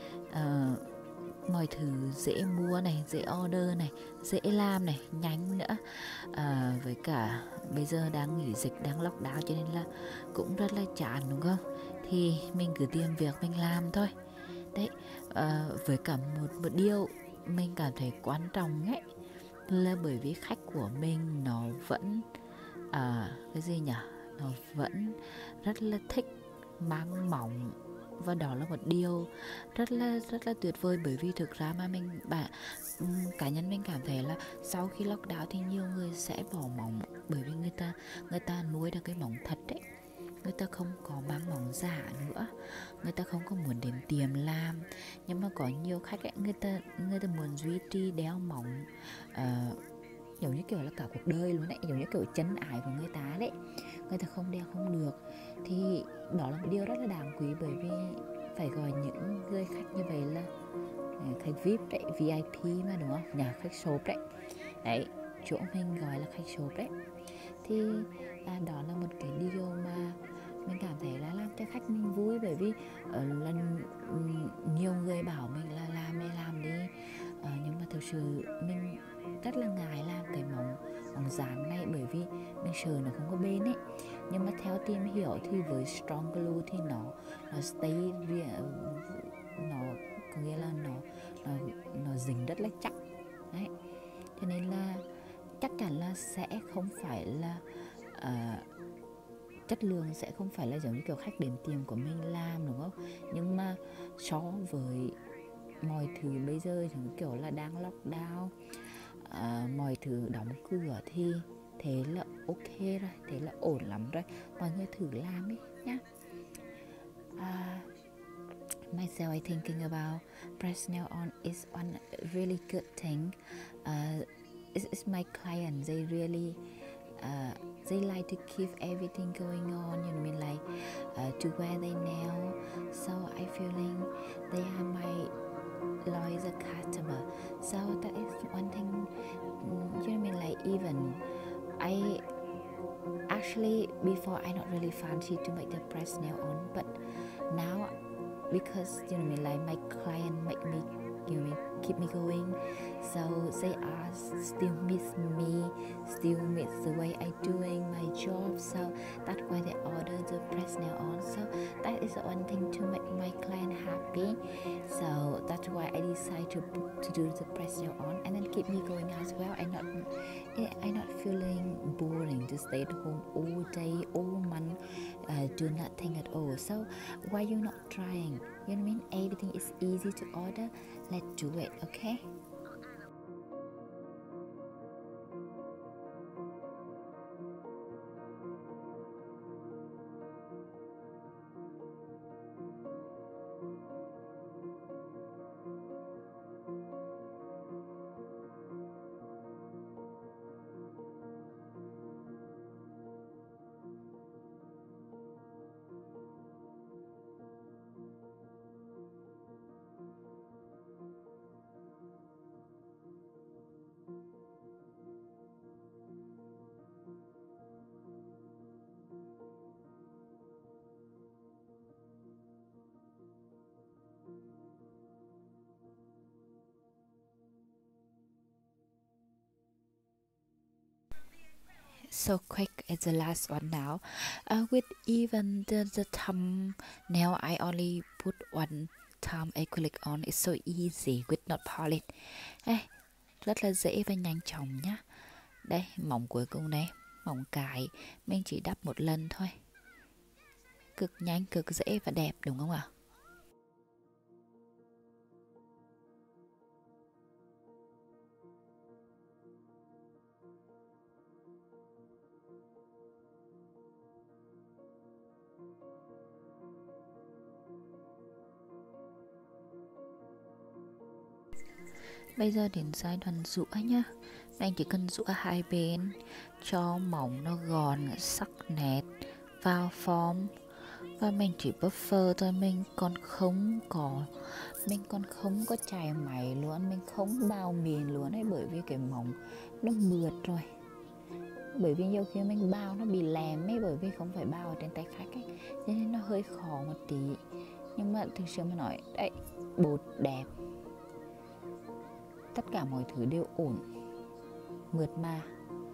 mọi thứ dễ mua này, dễ order này, dễ làm này, nhanh nữa. Với cả bây giờ đang nghỉ dịch, đang lockdown cho nên là cũng rất là chán đúng không? Thì mình cứ tìm việc mình làm thôi. Đấy, với cả một điều mình cảm thấy quan trọng ấy là bởi vì khách của mình nó vẫn cái gì nhỉ? Nó vẫn rất là thích mang mỏng, và đó là một điều rất là tuyệt vời. Bởi vì thực ra mà cá nhân mình cảm thấy là sau khi lockdown thì nhiều người sẽ bỏ mỏng, bởi vì người ta nuôi được cái mỏng thật đấy. Người ta không có mang mỏng giả nữa, người ta không có muốn đến tiệm làm. Nhưng mà có nhiều khách ấy, người ta muốn duy trì đeo mỏng giống như kiểu là cả cuộc đời luôn đấy, giống như kiểu chân ái của người ta đấy. Người ta không đeo không được, thì đó là một điều rất là đáng quý. Bởi vì phải gọi những người khách như vậy là khách VIP đấy, VIP mà đúng không? Nhà khách shop đấy. Đấy, chỗ mình gọi là khách shop đấy. Thì đó là một cái điều mà mình cảm thấy là làm cho khách mình vui. Bởi vì nhiều người bảo mình là làm đi, nhưng mà thực sự mình rất là ngại làm cái mỏng dán này, bởi vì mình sợ nó không có bền ấy. Nhưng mà theo tìm hiểu thì với strong glue thì nó stay, nó có nghĩa là nó dính rất là chắc đấy. Cho nên là chắc chắn là sẽ không phải là chất lượng sẽ không phải là giống như kiểu khách đến tiệm của mình làm đúng không? Nhưng mà so với mọi thứ bây giờ giống như kiểu là đang lockdown, mọi thứ đóng cửa thì thế là ok rồi, thế là ổn lắm rồi. Mọi người thử làm đi nhá. Myself, I thinking about press nail on is one really good thing. It's my client, they really they like to keep everything going on, you know what I mean, like to wear their nail. So I feeling they are my loyal customer. So that is one thing, you know what I mean, like even I Actually, before I not really fancy to make the press nail on, but now because like my client make me keep me going, so they are still miss me, still miss the way I doing my job, so that's why they order the press nail on. So that is the one thing to make my client happy, so that's why I decide to do the press nail on and then keep me going as well. I not feeling boring to stay at home all day, all month, do nothing at all. So why you not trying? You know what I mean? Everything is easy to order. Let's do it, okay? So quick is the last one now. With even the thumbnail, I only put one time acrylic on. It's so easy with not polish. Rất là dễ và nhanh chóng nhá. Đây, mỏng cuối cùng này, mỏng cài, mình chỉ đắp một lần thôi. Cực nhanh, cực dễ và đẹp đúng không ạ? Bây giờ đến giai đoạn rũa nhá. Mình chỉ cần rũa hai bên cho mỏng nó gọn, sắc nét vào form. Và mình chỉ buffer thôi, mình còn không có chải máy luôn, mình không bao miền luôn ấy, bởi vì cái mỏng nó mượt rồi. Bởi vì nhiều khi mình bao nó bị lèm ấy, bởi vì không phải bao ở trên tay khách ấy, cho nên nó hơi khó một tí. Nhưng mà thực sự mà nói, đấy, bột đẹp, tất cả mọi thứ đều ổn, mượt mà.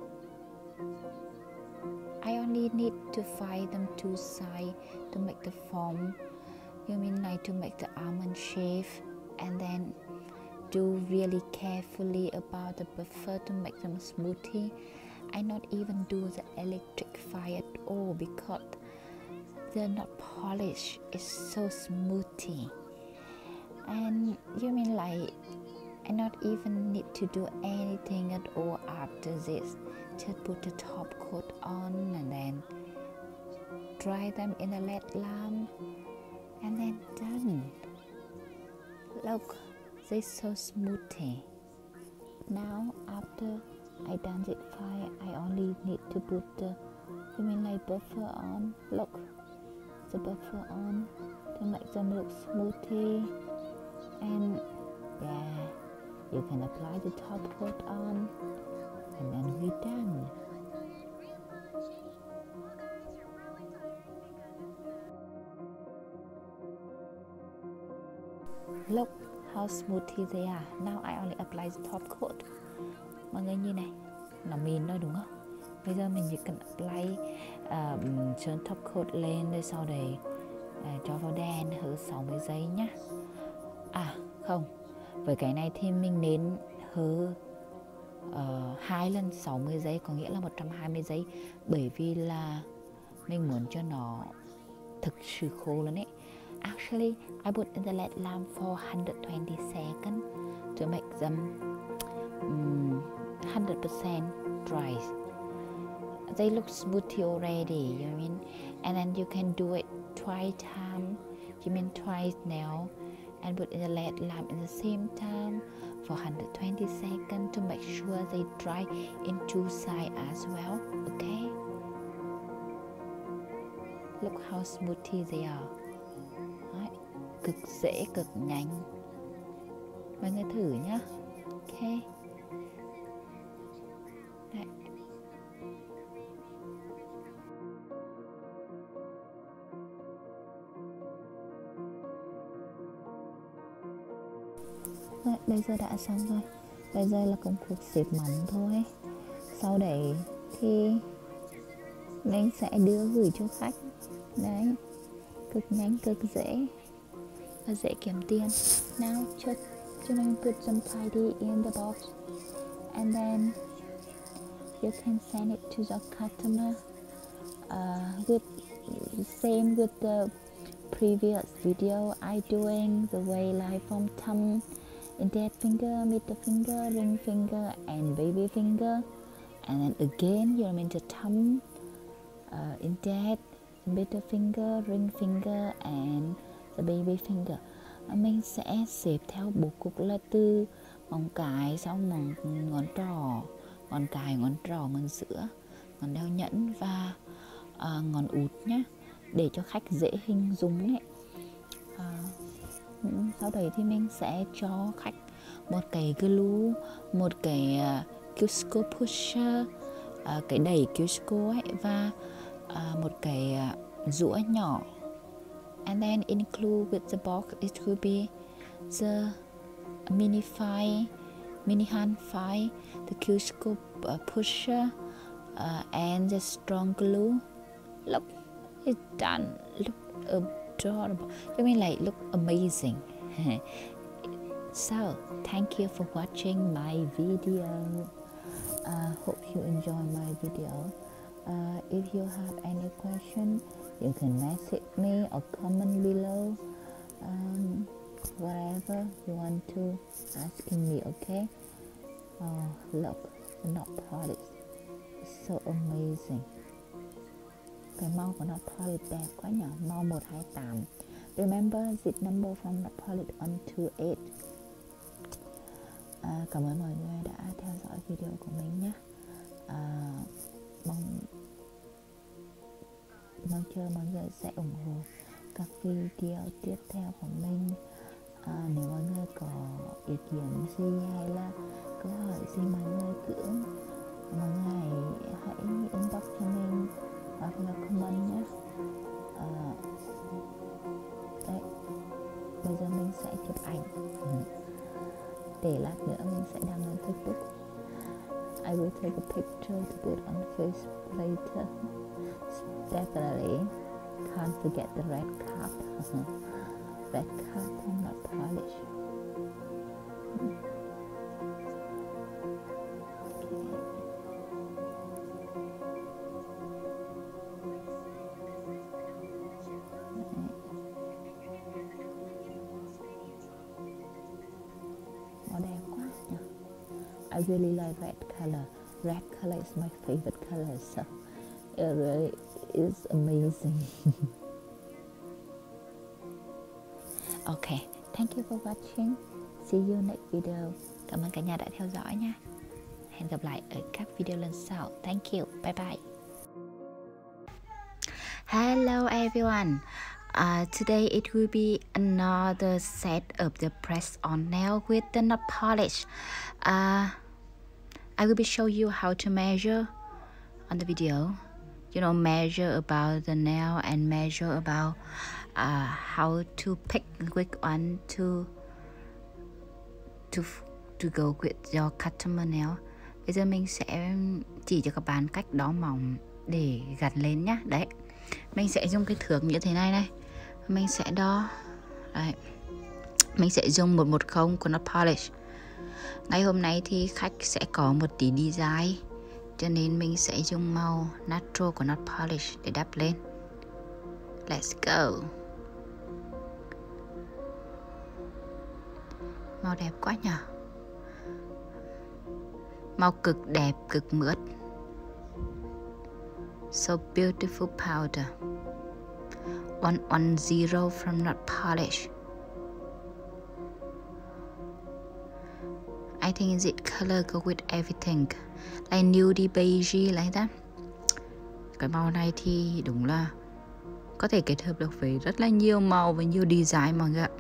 I only need to find them two sides to make the form. You mean like to make the almond shape, and then do really carefully about the buffer to make them smoothie. I not even do the electric fire at all because they're not polished. It's so smoothie. And you mean like I not even need to do anything at all after this. Just put the top coat on and then dry them in a LED lamp and then done. Look, they're so smoothie. Now after I done it fire, I only need to put the buffer on. Look, the buffer on to make them look smoothie. And yeah, you can apply the top coat on and then we're done. Look how smoothie they are. Now I only apply the top coat. Mọi người như này, nó mịn thôi đúng không? Bây giờ mình chỉ cần apply sơn top coat lên, rồi sau đấy cho vào đèn hở 60 giây nhá. À không, với cái này thì mình nên hở 2 lần 60 giây, có nghĩa là 120 giây, bởi vì là mình muốn cho nó thực sự khô lên ấy. Actually, I put in the LED lamp for 120 seconds to make them 100% dry. They look smoothie already, you mean? And then you can do it twice time. You mean twice now, and put in the LED lamp in the same time for 120 seconds to make sure they dry in two sides as well. Okay? Look how smoothie they are. Đấy, cực dễ, cực nhanh. Mọi người thử nhá. Ok. Đấy. bây giờ đã xong rồi. Bây giờ là công cuộc xếp móng thôi. Sau đấy thì mình sẽ đưa gửi cho khách. Đấy, cực nhanh, cực dễ và dễ kiếm tiền. Now just put some tidy in the box and then you can send it to the customer. With same with the previous video I doing the way like from thumb, index finger, middle finger, ring finger and baby finger, and then again you're meant to thumb, index, middle finger, ring finger and the baby finger. Mình sẽ xếp theo bố cục là từ ngón cái, sau ngón trỏ, ngón cái, ngón trỏ, ngón giữa, ngón đeo nhẫn và ngón út nhé, để cho khách dễ hình dung đấy. Sau đấy thì mình sẽ cho khách một cái glue, một cái Cusco pusher, cái đẩy Cusco ấy, và một cái rũa nhỏ. And then include with the box it will be the mini hand file, the Cusco pusher, and the strong glue. Look, it's done. Look adorable. I mean, like, look amazing. So, thank you for watching my video. Hope you enjoy my video. If you have any question, you can message me or comment below. Whatever you want to asking me, okay? Look, the nail polish is so amazing. Cái màu của nail polish đẹp quá nhỉ, màu 128. Remember the number from nail polish 128. Cảm ơn mọi người đã theo dõi video của mình nhé. Mong chờ mọi người sẽ ủng hộ các video tiếp theo của mình. Nếu mọi người có ý kiến gì hay là câu hỏi gì mọi người hãy inbox cho mình hoặc là comment nhé. Đấy, bây giờ mình sẽ chụp ảnh để lát nữa mình sẽ đăng lên Facebook. I will take a picture to put on Facebook later. Definitely can't forget the red cup. Red cup and not polish. Màu đẹp quá nhỉ. I really like red color. Red color is my favorite color, so it really is amazing. Okay, thank you for watching. See you next video. Cảm ơn cả nhà đã theo dõi nha. Hẹn gặp lại ở các video lần sau. Thank you. Bye bye. Hello everyone. Today it will be another set of the press on nail with the nail polish. I will be show you how to measure on the video. You know, measure about the nail and measure about how to pick which one to go with your customer nail. Bây giờ mình sẽ chỉ cho các bạn cách đo mỏng để gắn lên nhá. Đấy, mình sẽ dùng cái thước như thế này. Mình sẽ đo. Đấy, mình sẽ dùng 110 của nail polish. Ngày hôm nay thì khách sẽ có một tí design, cho nên mình sẽ dùng màu natural của nail polish để đắp lên. Let's go. Màu đẹp quá nhỉ. Màu cực đẹp, cực mượt. So beautiful powder. 110 from nail polish. I think this color go with everything. Like nudie beige like that. Cái màu này thì đúng là có thể kết hợp được với rất là nhiều màu và nhiều design mọi người ạ.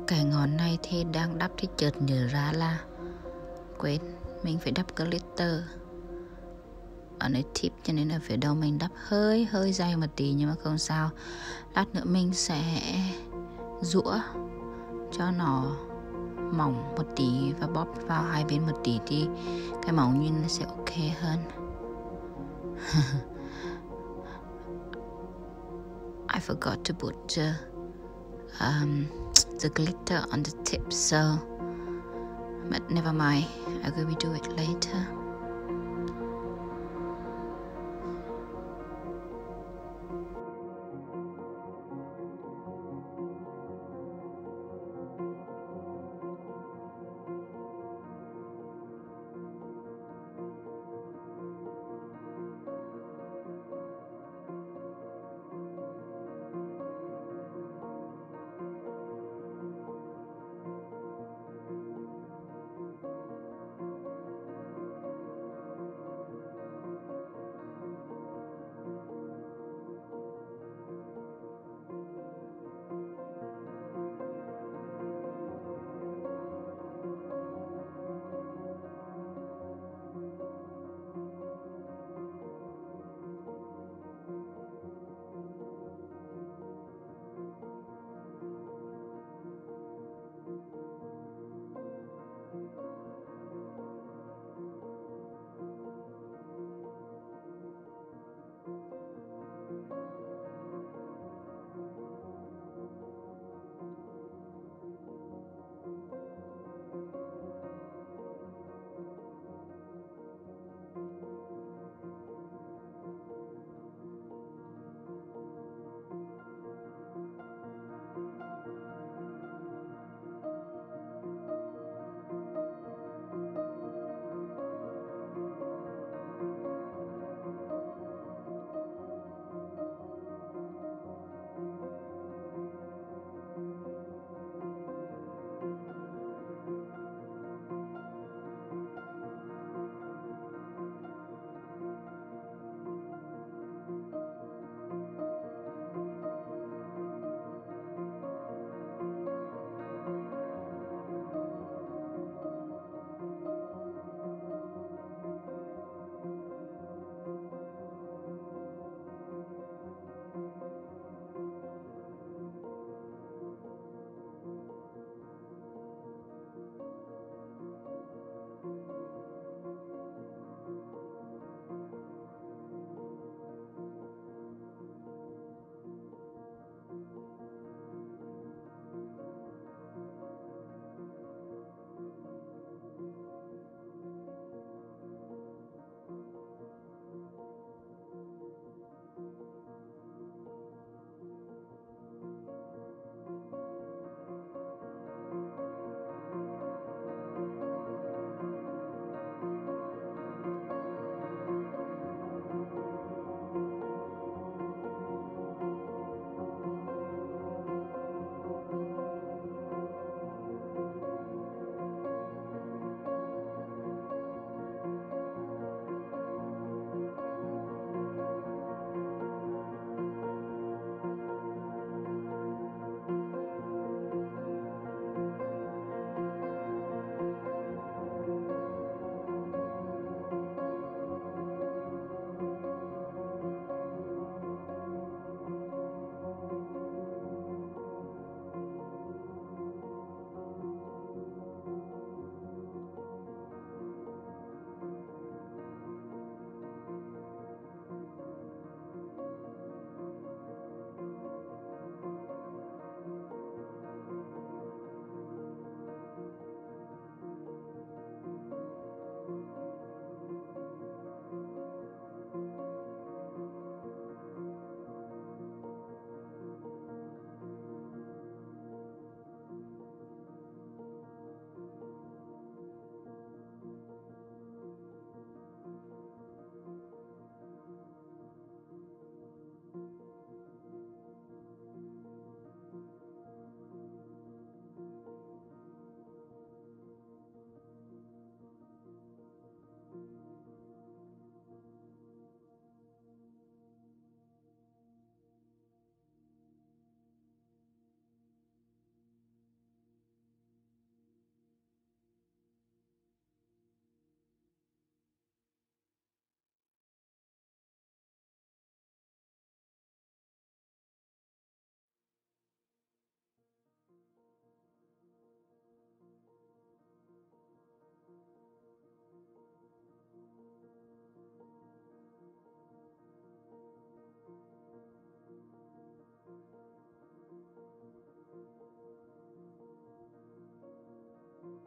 Cái ngón này thì đang đắp thì chợt nhớ ra là quên, mình phải đắp glitter ở nơi tip, cho nên là phía đầu mình đắp hơi dày một tí, nhưng mà không sao. Lát nữa mình sẽ rũa cho nó mỏng một tí và bóp vào hai bên một tí thì cái màu nhìn nó sẽ ok hơn. I forgot to put the glitter on the tip, so but never mind, I will do it later.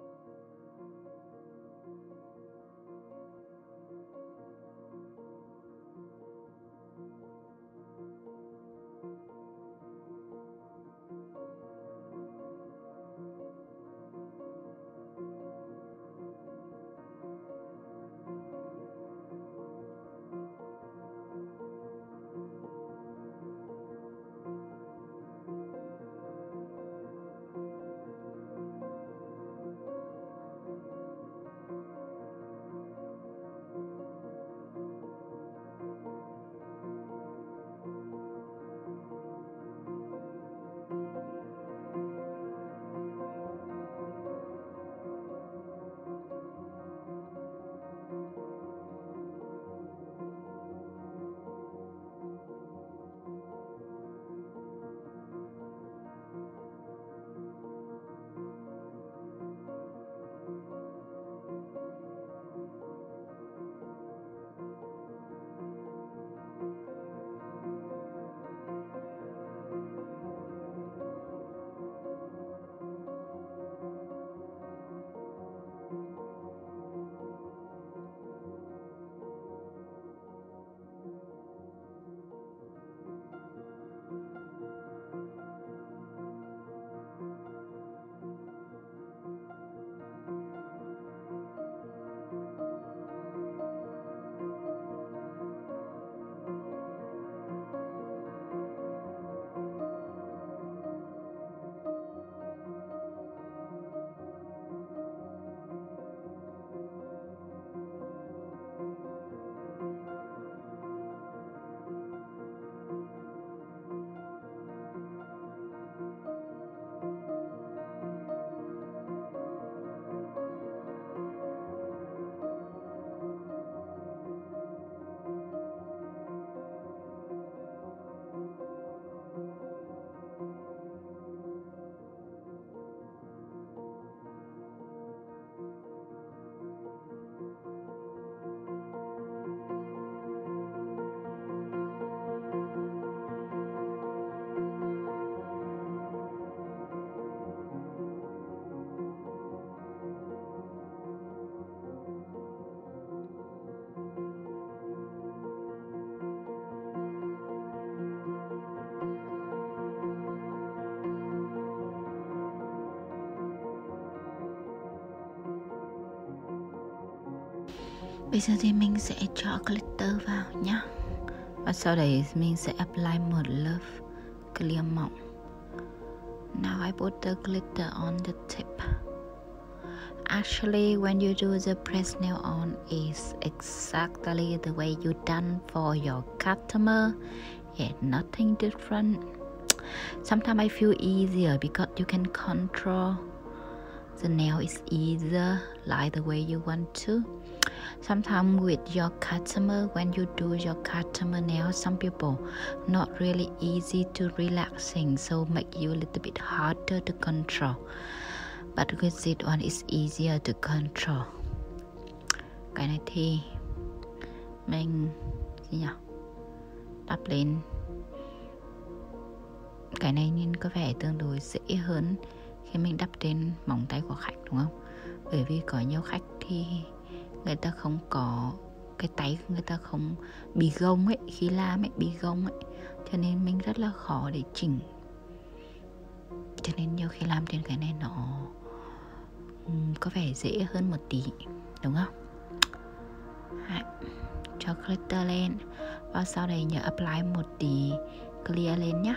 Bây giờ thì mình sẽ cho glitter vào nhá. Và sau đấy mình sẽ apply một lớp clear mỏng. Now I put the glitter on the tip. Actually, when you do the press nail on, is exactly the way you done for your customer. It's nothing different. Sometimes I feel easier because you can control the nail is easier, like the way you want to. Sometimes with your customer, when you do your customer nail, some people not really easy to relaxing, so make you a little bit harder to control. But with this one, it's easier to control. Cái này thì mình đắp lên. Cái này nhìn có vẻ tương đối dễ hơn khi mình đắp trên móng tay của khách, đúng không? Bởi vì có nhiều khách thì người ta không có cái tay, người ta không bị gông ấy, khi làm ấy bị gông ấy, cho nên mình rất là khó để chỉnh. Cho nên nhiều khi làm trên cái này nó có vẻ dễ hơn một tí, đúng không? Cho glitter lên và sau đây nhớ apply một tí clear lên nhá.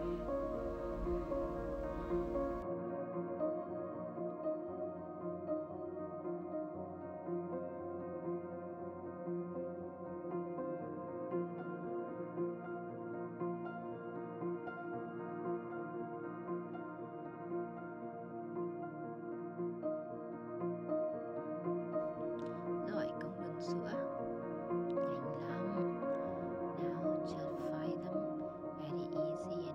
Rồi, công đường sữa nhanh lắm. Now just find them very easy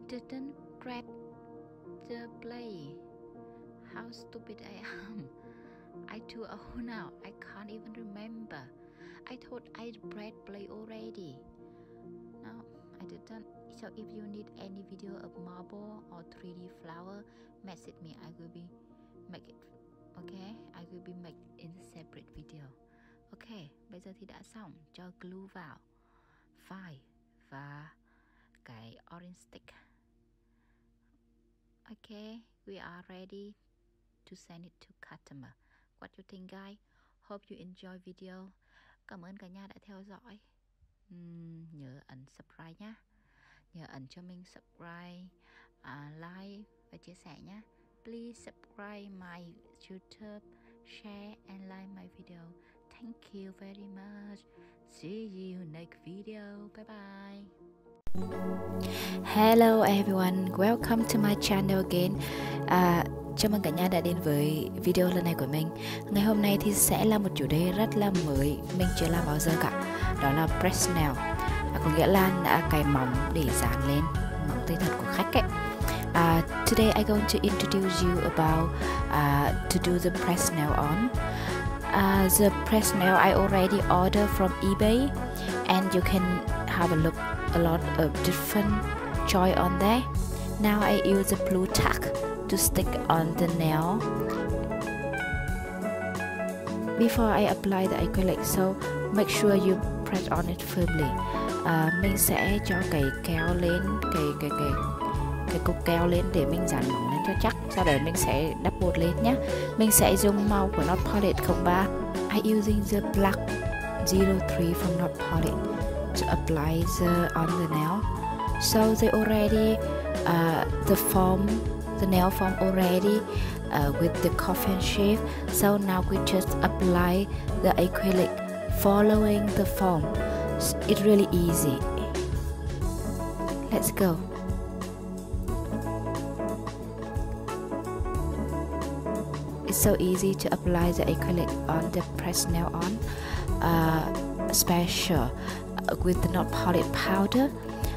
didn't press the play. How stupid I am. I too old now. I can't even remember. I thought I pressed play already. No, I didn't. So if you need any video of marble or 3D flower, message me. I will be make it. Okay, I will be make in separate video. Ok, bây giờ thì đã xong. Cho glue vào file và cái orange stick. Ok, we are ready to send it to customer. What you think, guys? Hope you enjoy video. Cảm ơn cả nhà đã theo dõi. Nhớ ấn subscribe nhé. Nhớ ấn cho mình subscribe, like và chia sẻ nhé. Please subscribe my YouTube, share and like my video. Thank you very much. See you next video. Bye bye. Hello everyone, welcome to my channel again. Chào mừng cả nhà đã đến với video lần này của mình. Ngày hôm nay thì sẽ là một chủ đề rất là mới, mình chưa làm bao giờ cả. Đó là press nail, có nghĩa là cài móng để dán lên móng tay thật của khách ấy. Today I'm going to introduce you about to do the press nail on. The press nail I already ordered from eBay, and you can have a look a lot of different choice on there. Now I use the blue tack to stick on the nail before I apply the acrylic, so make sure you press on it firmly. Mình sẽ cho cái keo lên, cái cục keo lên để mình dán móng lên cho chắc. Sau đó mình sẽ đắp bột lên nhé. Mình sẽ dùng màu của Not Polish 03. I using the black 03 from Not Polish to apply on the nail. So they already the nail form already with the coffin shape. So now we just apply the acrylic following the form. It's really easy. Let's go. It's so easy to apply the acrylic on the press nail on. Special with the Not Polish powder.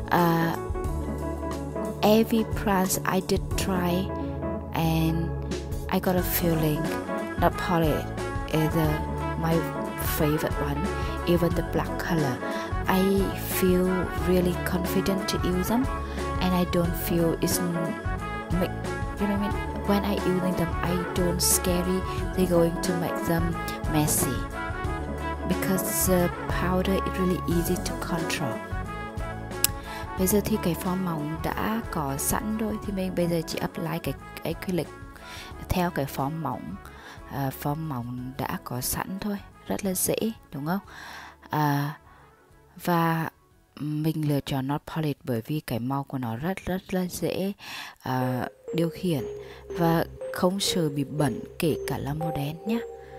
Every brands I did try, and I got a feeling Not Polish is my favorite one. Even the black color, I feel really confident to use them, and I don't feel it's you know what I mean. When I using them, I don't scary they're going to make them messy, because the powder is really easy to control. Bây giờ thì cái form móng đã có sẵn rồi, thì mình bây giờ chỉ apply cái acrylic theo cái form móng đã có sẵn thôi, rất là dễ đúng không? Và mình lựa chọn Not Polish bởi vì cái màu của nó rất là dễ điều khiển và không sợ bị bẩn kể cả là màu đen nhé.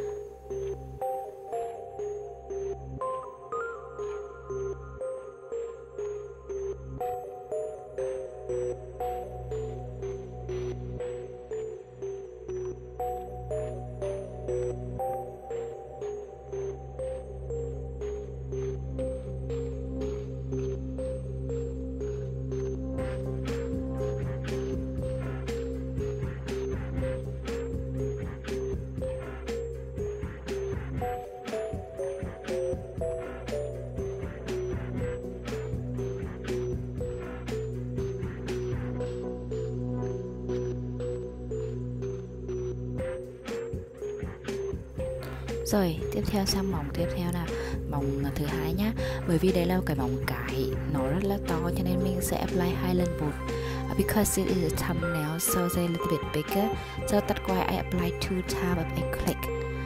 Rồi tiếp theo sang móng tiếp theo là móng thứ hai nhá. Bởi vì đây là cái móng cái, nó rất là to cho nên mình sẽ apply 2 lần bột. Because it is a thumbnail, so they're a little bit bigger. So that's why I apply 2 times of acrylic.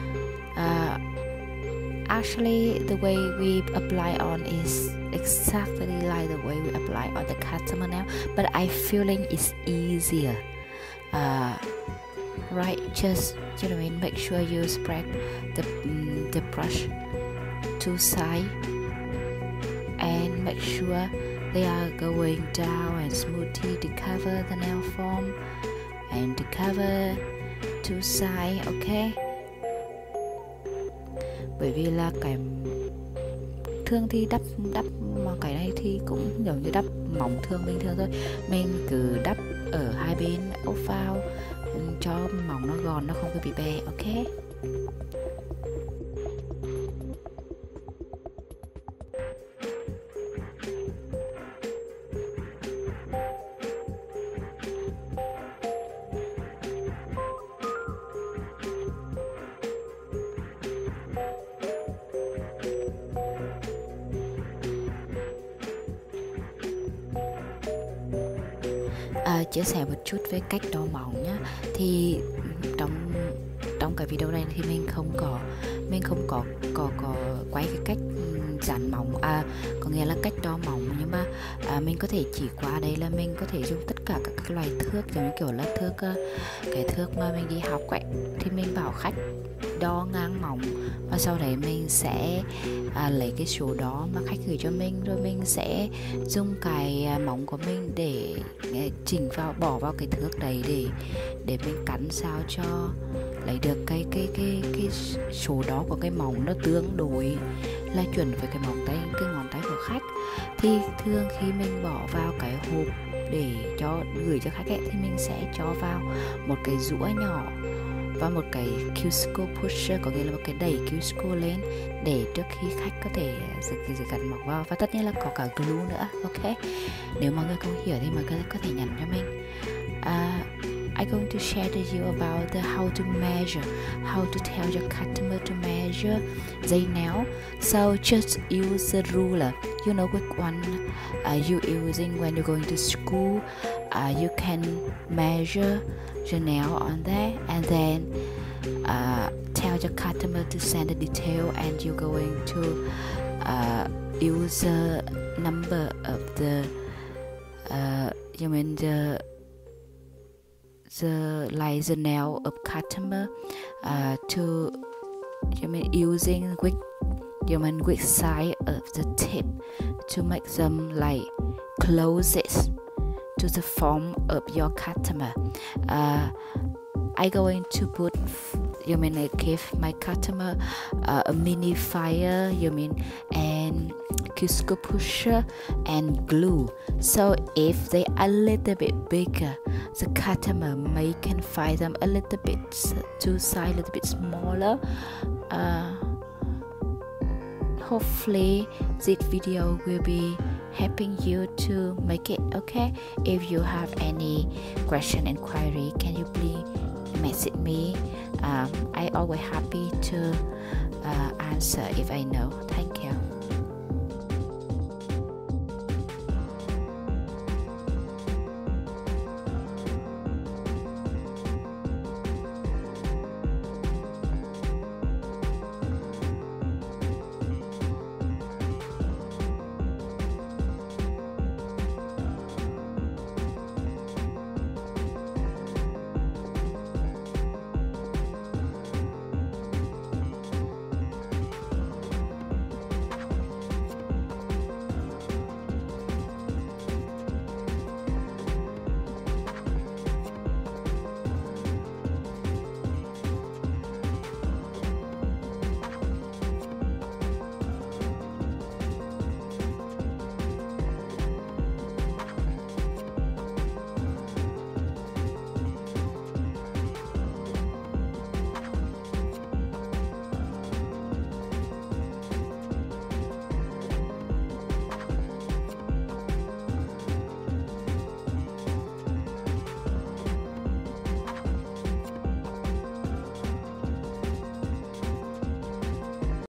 Actually, the way we apply on is exactly like the way we apply on the customer nail, but I feeling it's easier. Right, just you know, make sure you spread the brush to side and make sure they are going down and smoothly to cover the nail form and to cover to side. Okay, bởi vì là thường thì đắp mà cái này thì cũng giống như đắp móng thường bình thường thôi, mình cứ đắp ở hai bên ốp vào cho móng nó gòn, nó không có bị bè. Ok. Chia sẻ một chút về cách đo móng nhá. Thì trong cái video này thì mình không có quay cái cách dán móng, có nghĩa là cách đo móng, nhưng mà mình có thể chỉ qua đây là mình có thể dùng tất cả các loại thước, giống như kiểu là cái thước mà mình đi học ấy, thì mình bảo khách đo ngang móng và sau đấy mình sẽ lấy cái số đó mà khách gửi cho mình, rồi mình sẽ dùng cái móng của mình để chỉnh vào, bỏ vào cái thước đấy để mình cắn sao cho lấy được cái số đó của cái móng nó tương đối là chuẩn với cái ngón tay của khách. Thì thường khi mình bỏ vào cái hộp để gửi cho khách ấy, thì mình sẽ cho vào một cái rũa nhỏ và một cái cuticle pusher, có nghĩa là một cái đẩy cuticle lên để trước khi khách có thể gắn móng vào, và tất nhiên là có cả glue nữa. Ok, nếu mọi người không hiểu thì mọi người có thể nhắn cho mình. I'm going to share to you about how to measure, how to tell your customer to measure their nail. So just use the ruler. You know which one you using when you're going to school. You can measure your nail on there, and then tell your customer to send the detail, and you're going to use the number of the the nail of customer to using which side of the tip to make them like closest to the form of your customer. I going to put give my customer a mini fire and cuticle pusher and glue. So if they are a little bit bigger, the customer may can find them a little bit to size a little bit smaller. Hopefully this video will be helping you to make it. Okay, if you have any question, inquiry, can you please message me? I always happy to answer if I know. Thank you.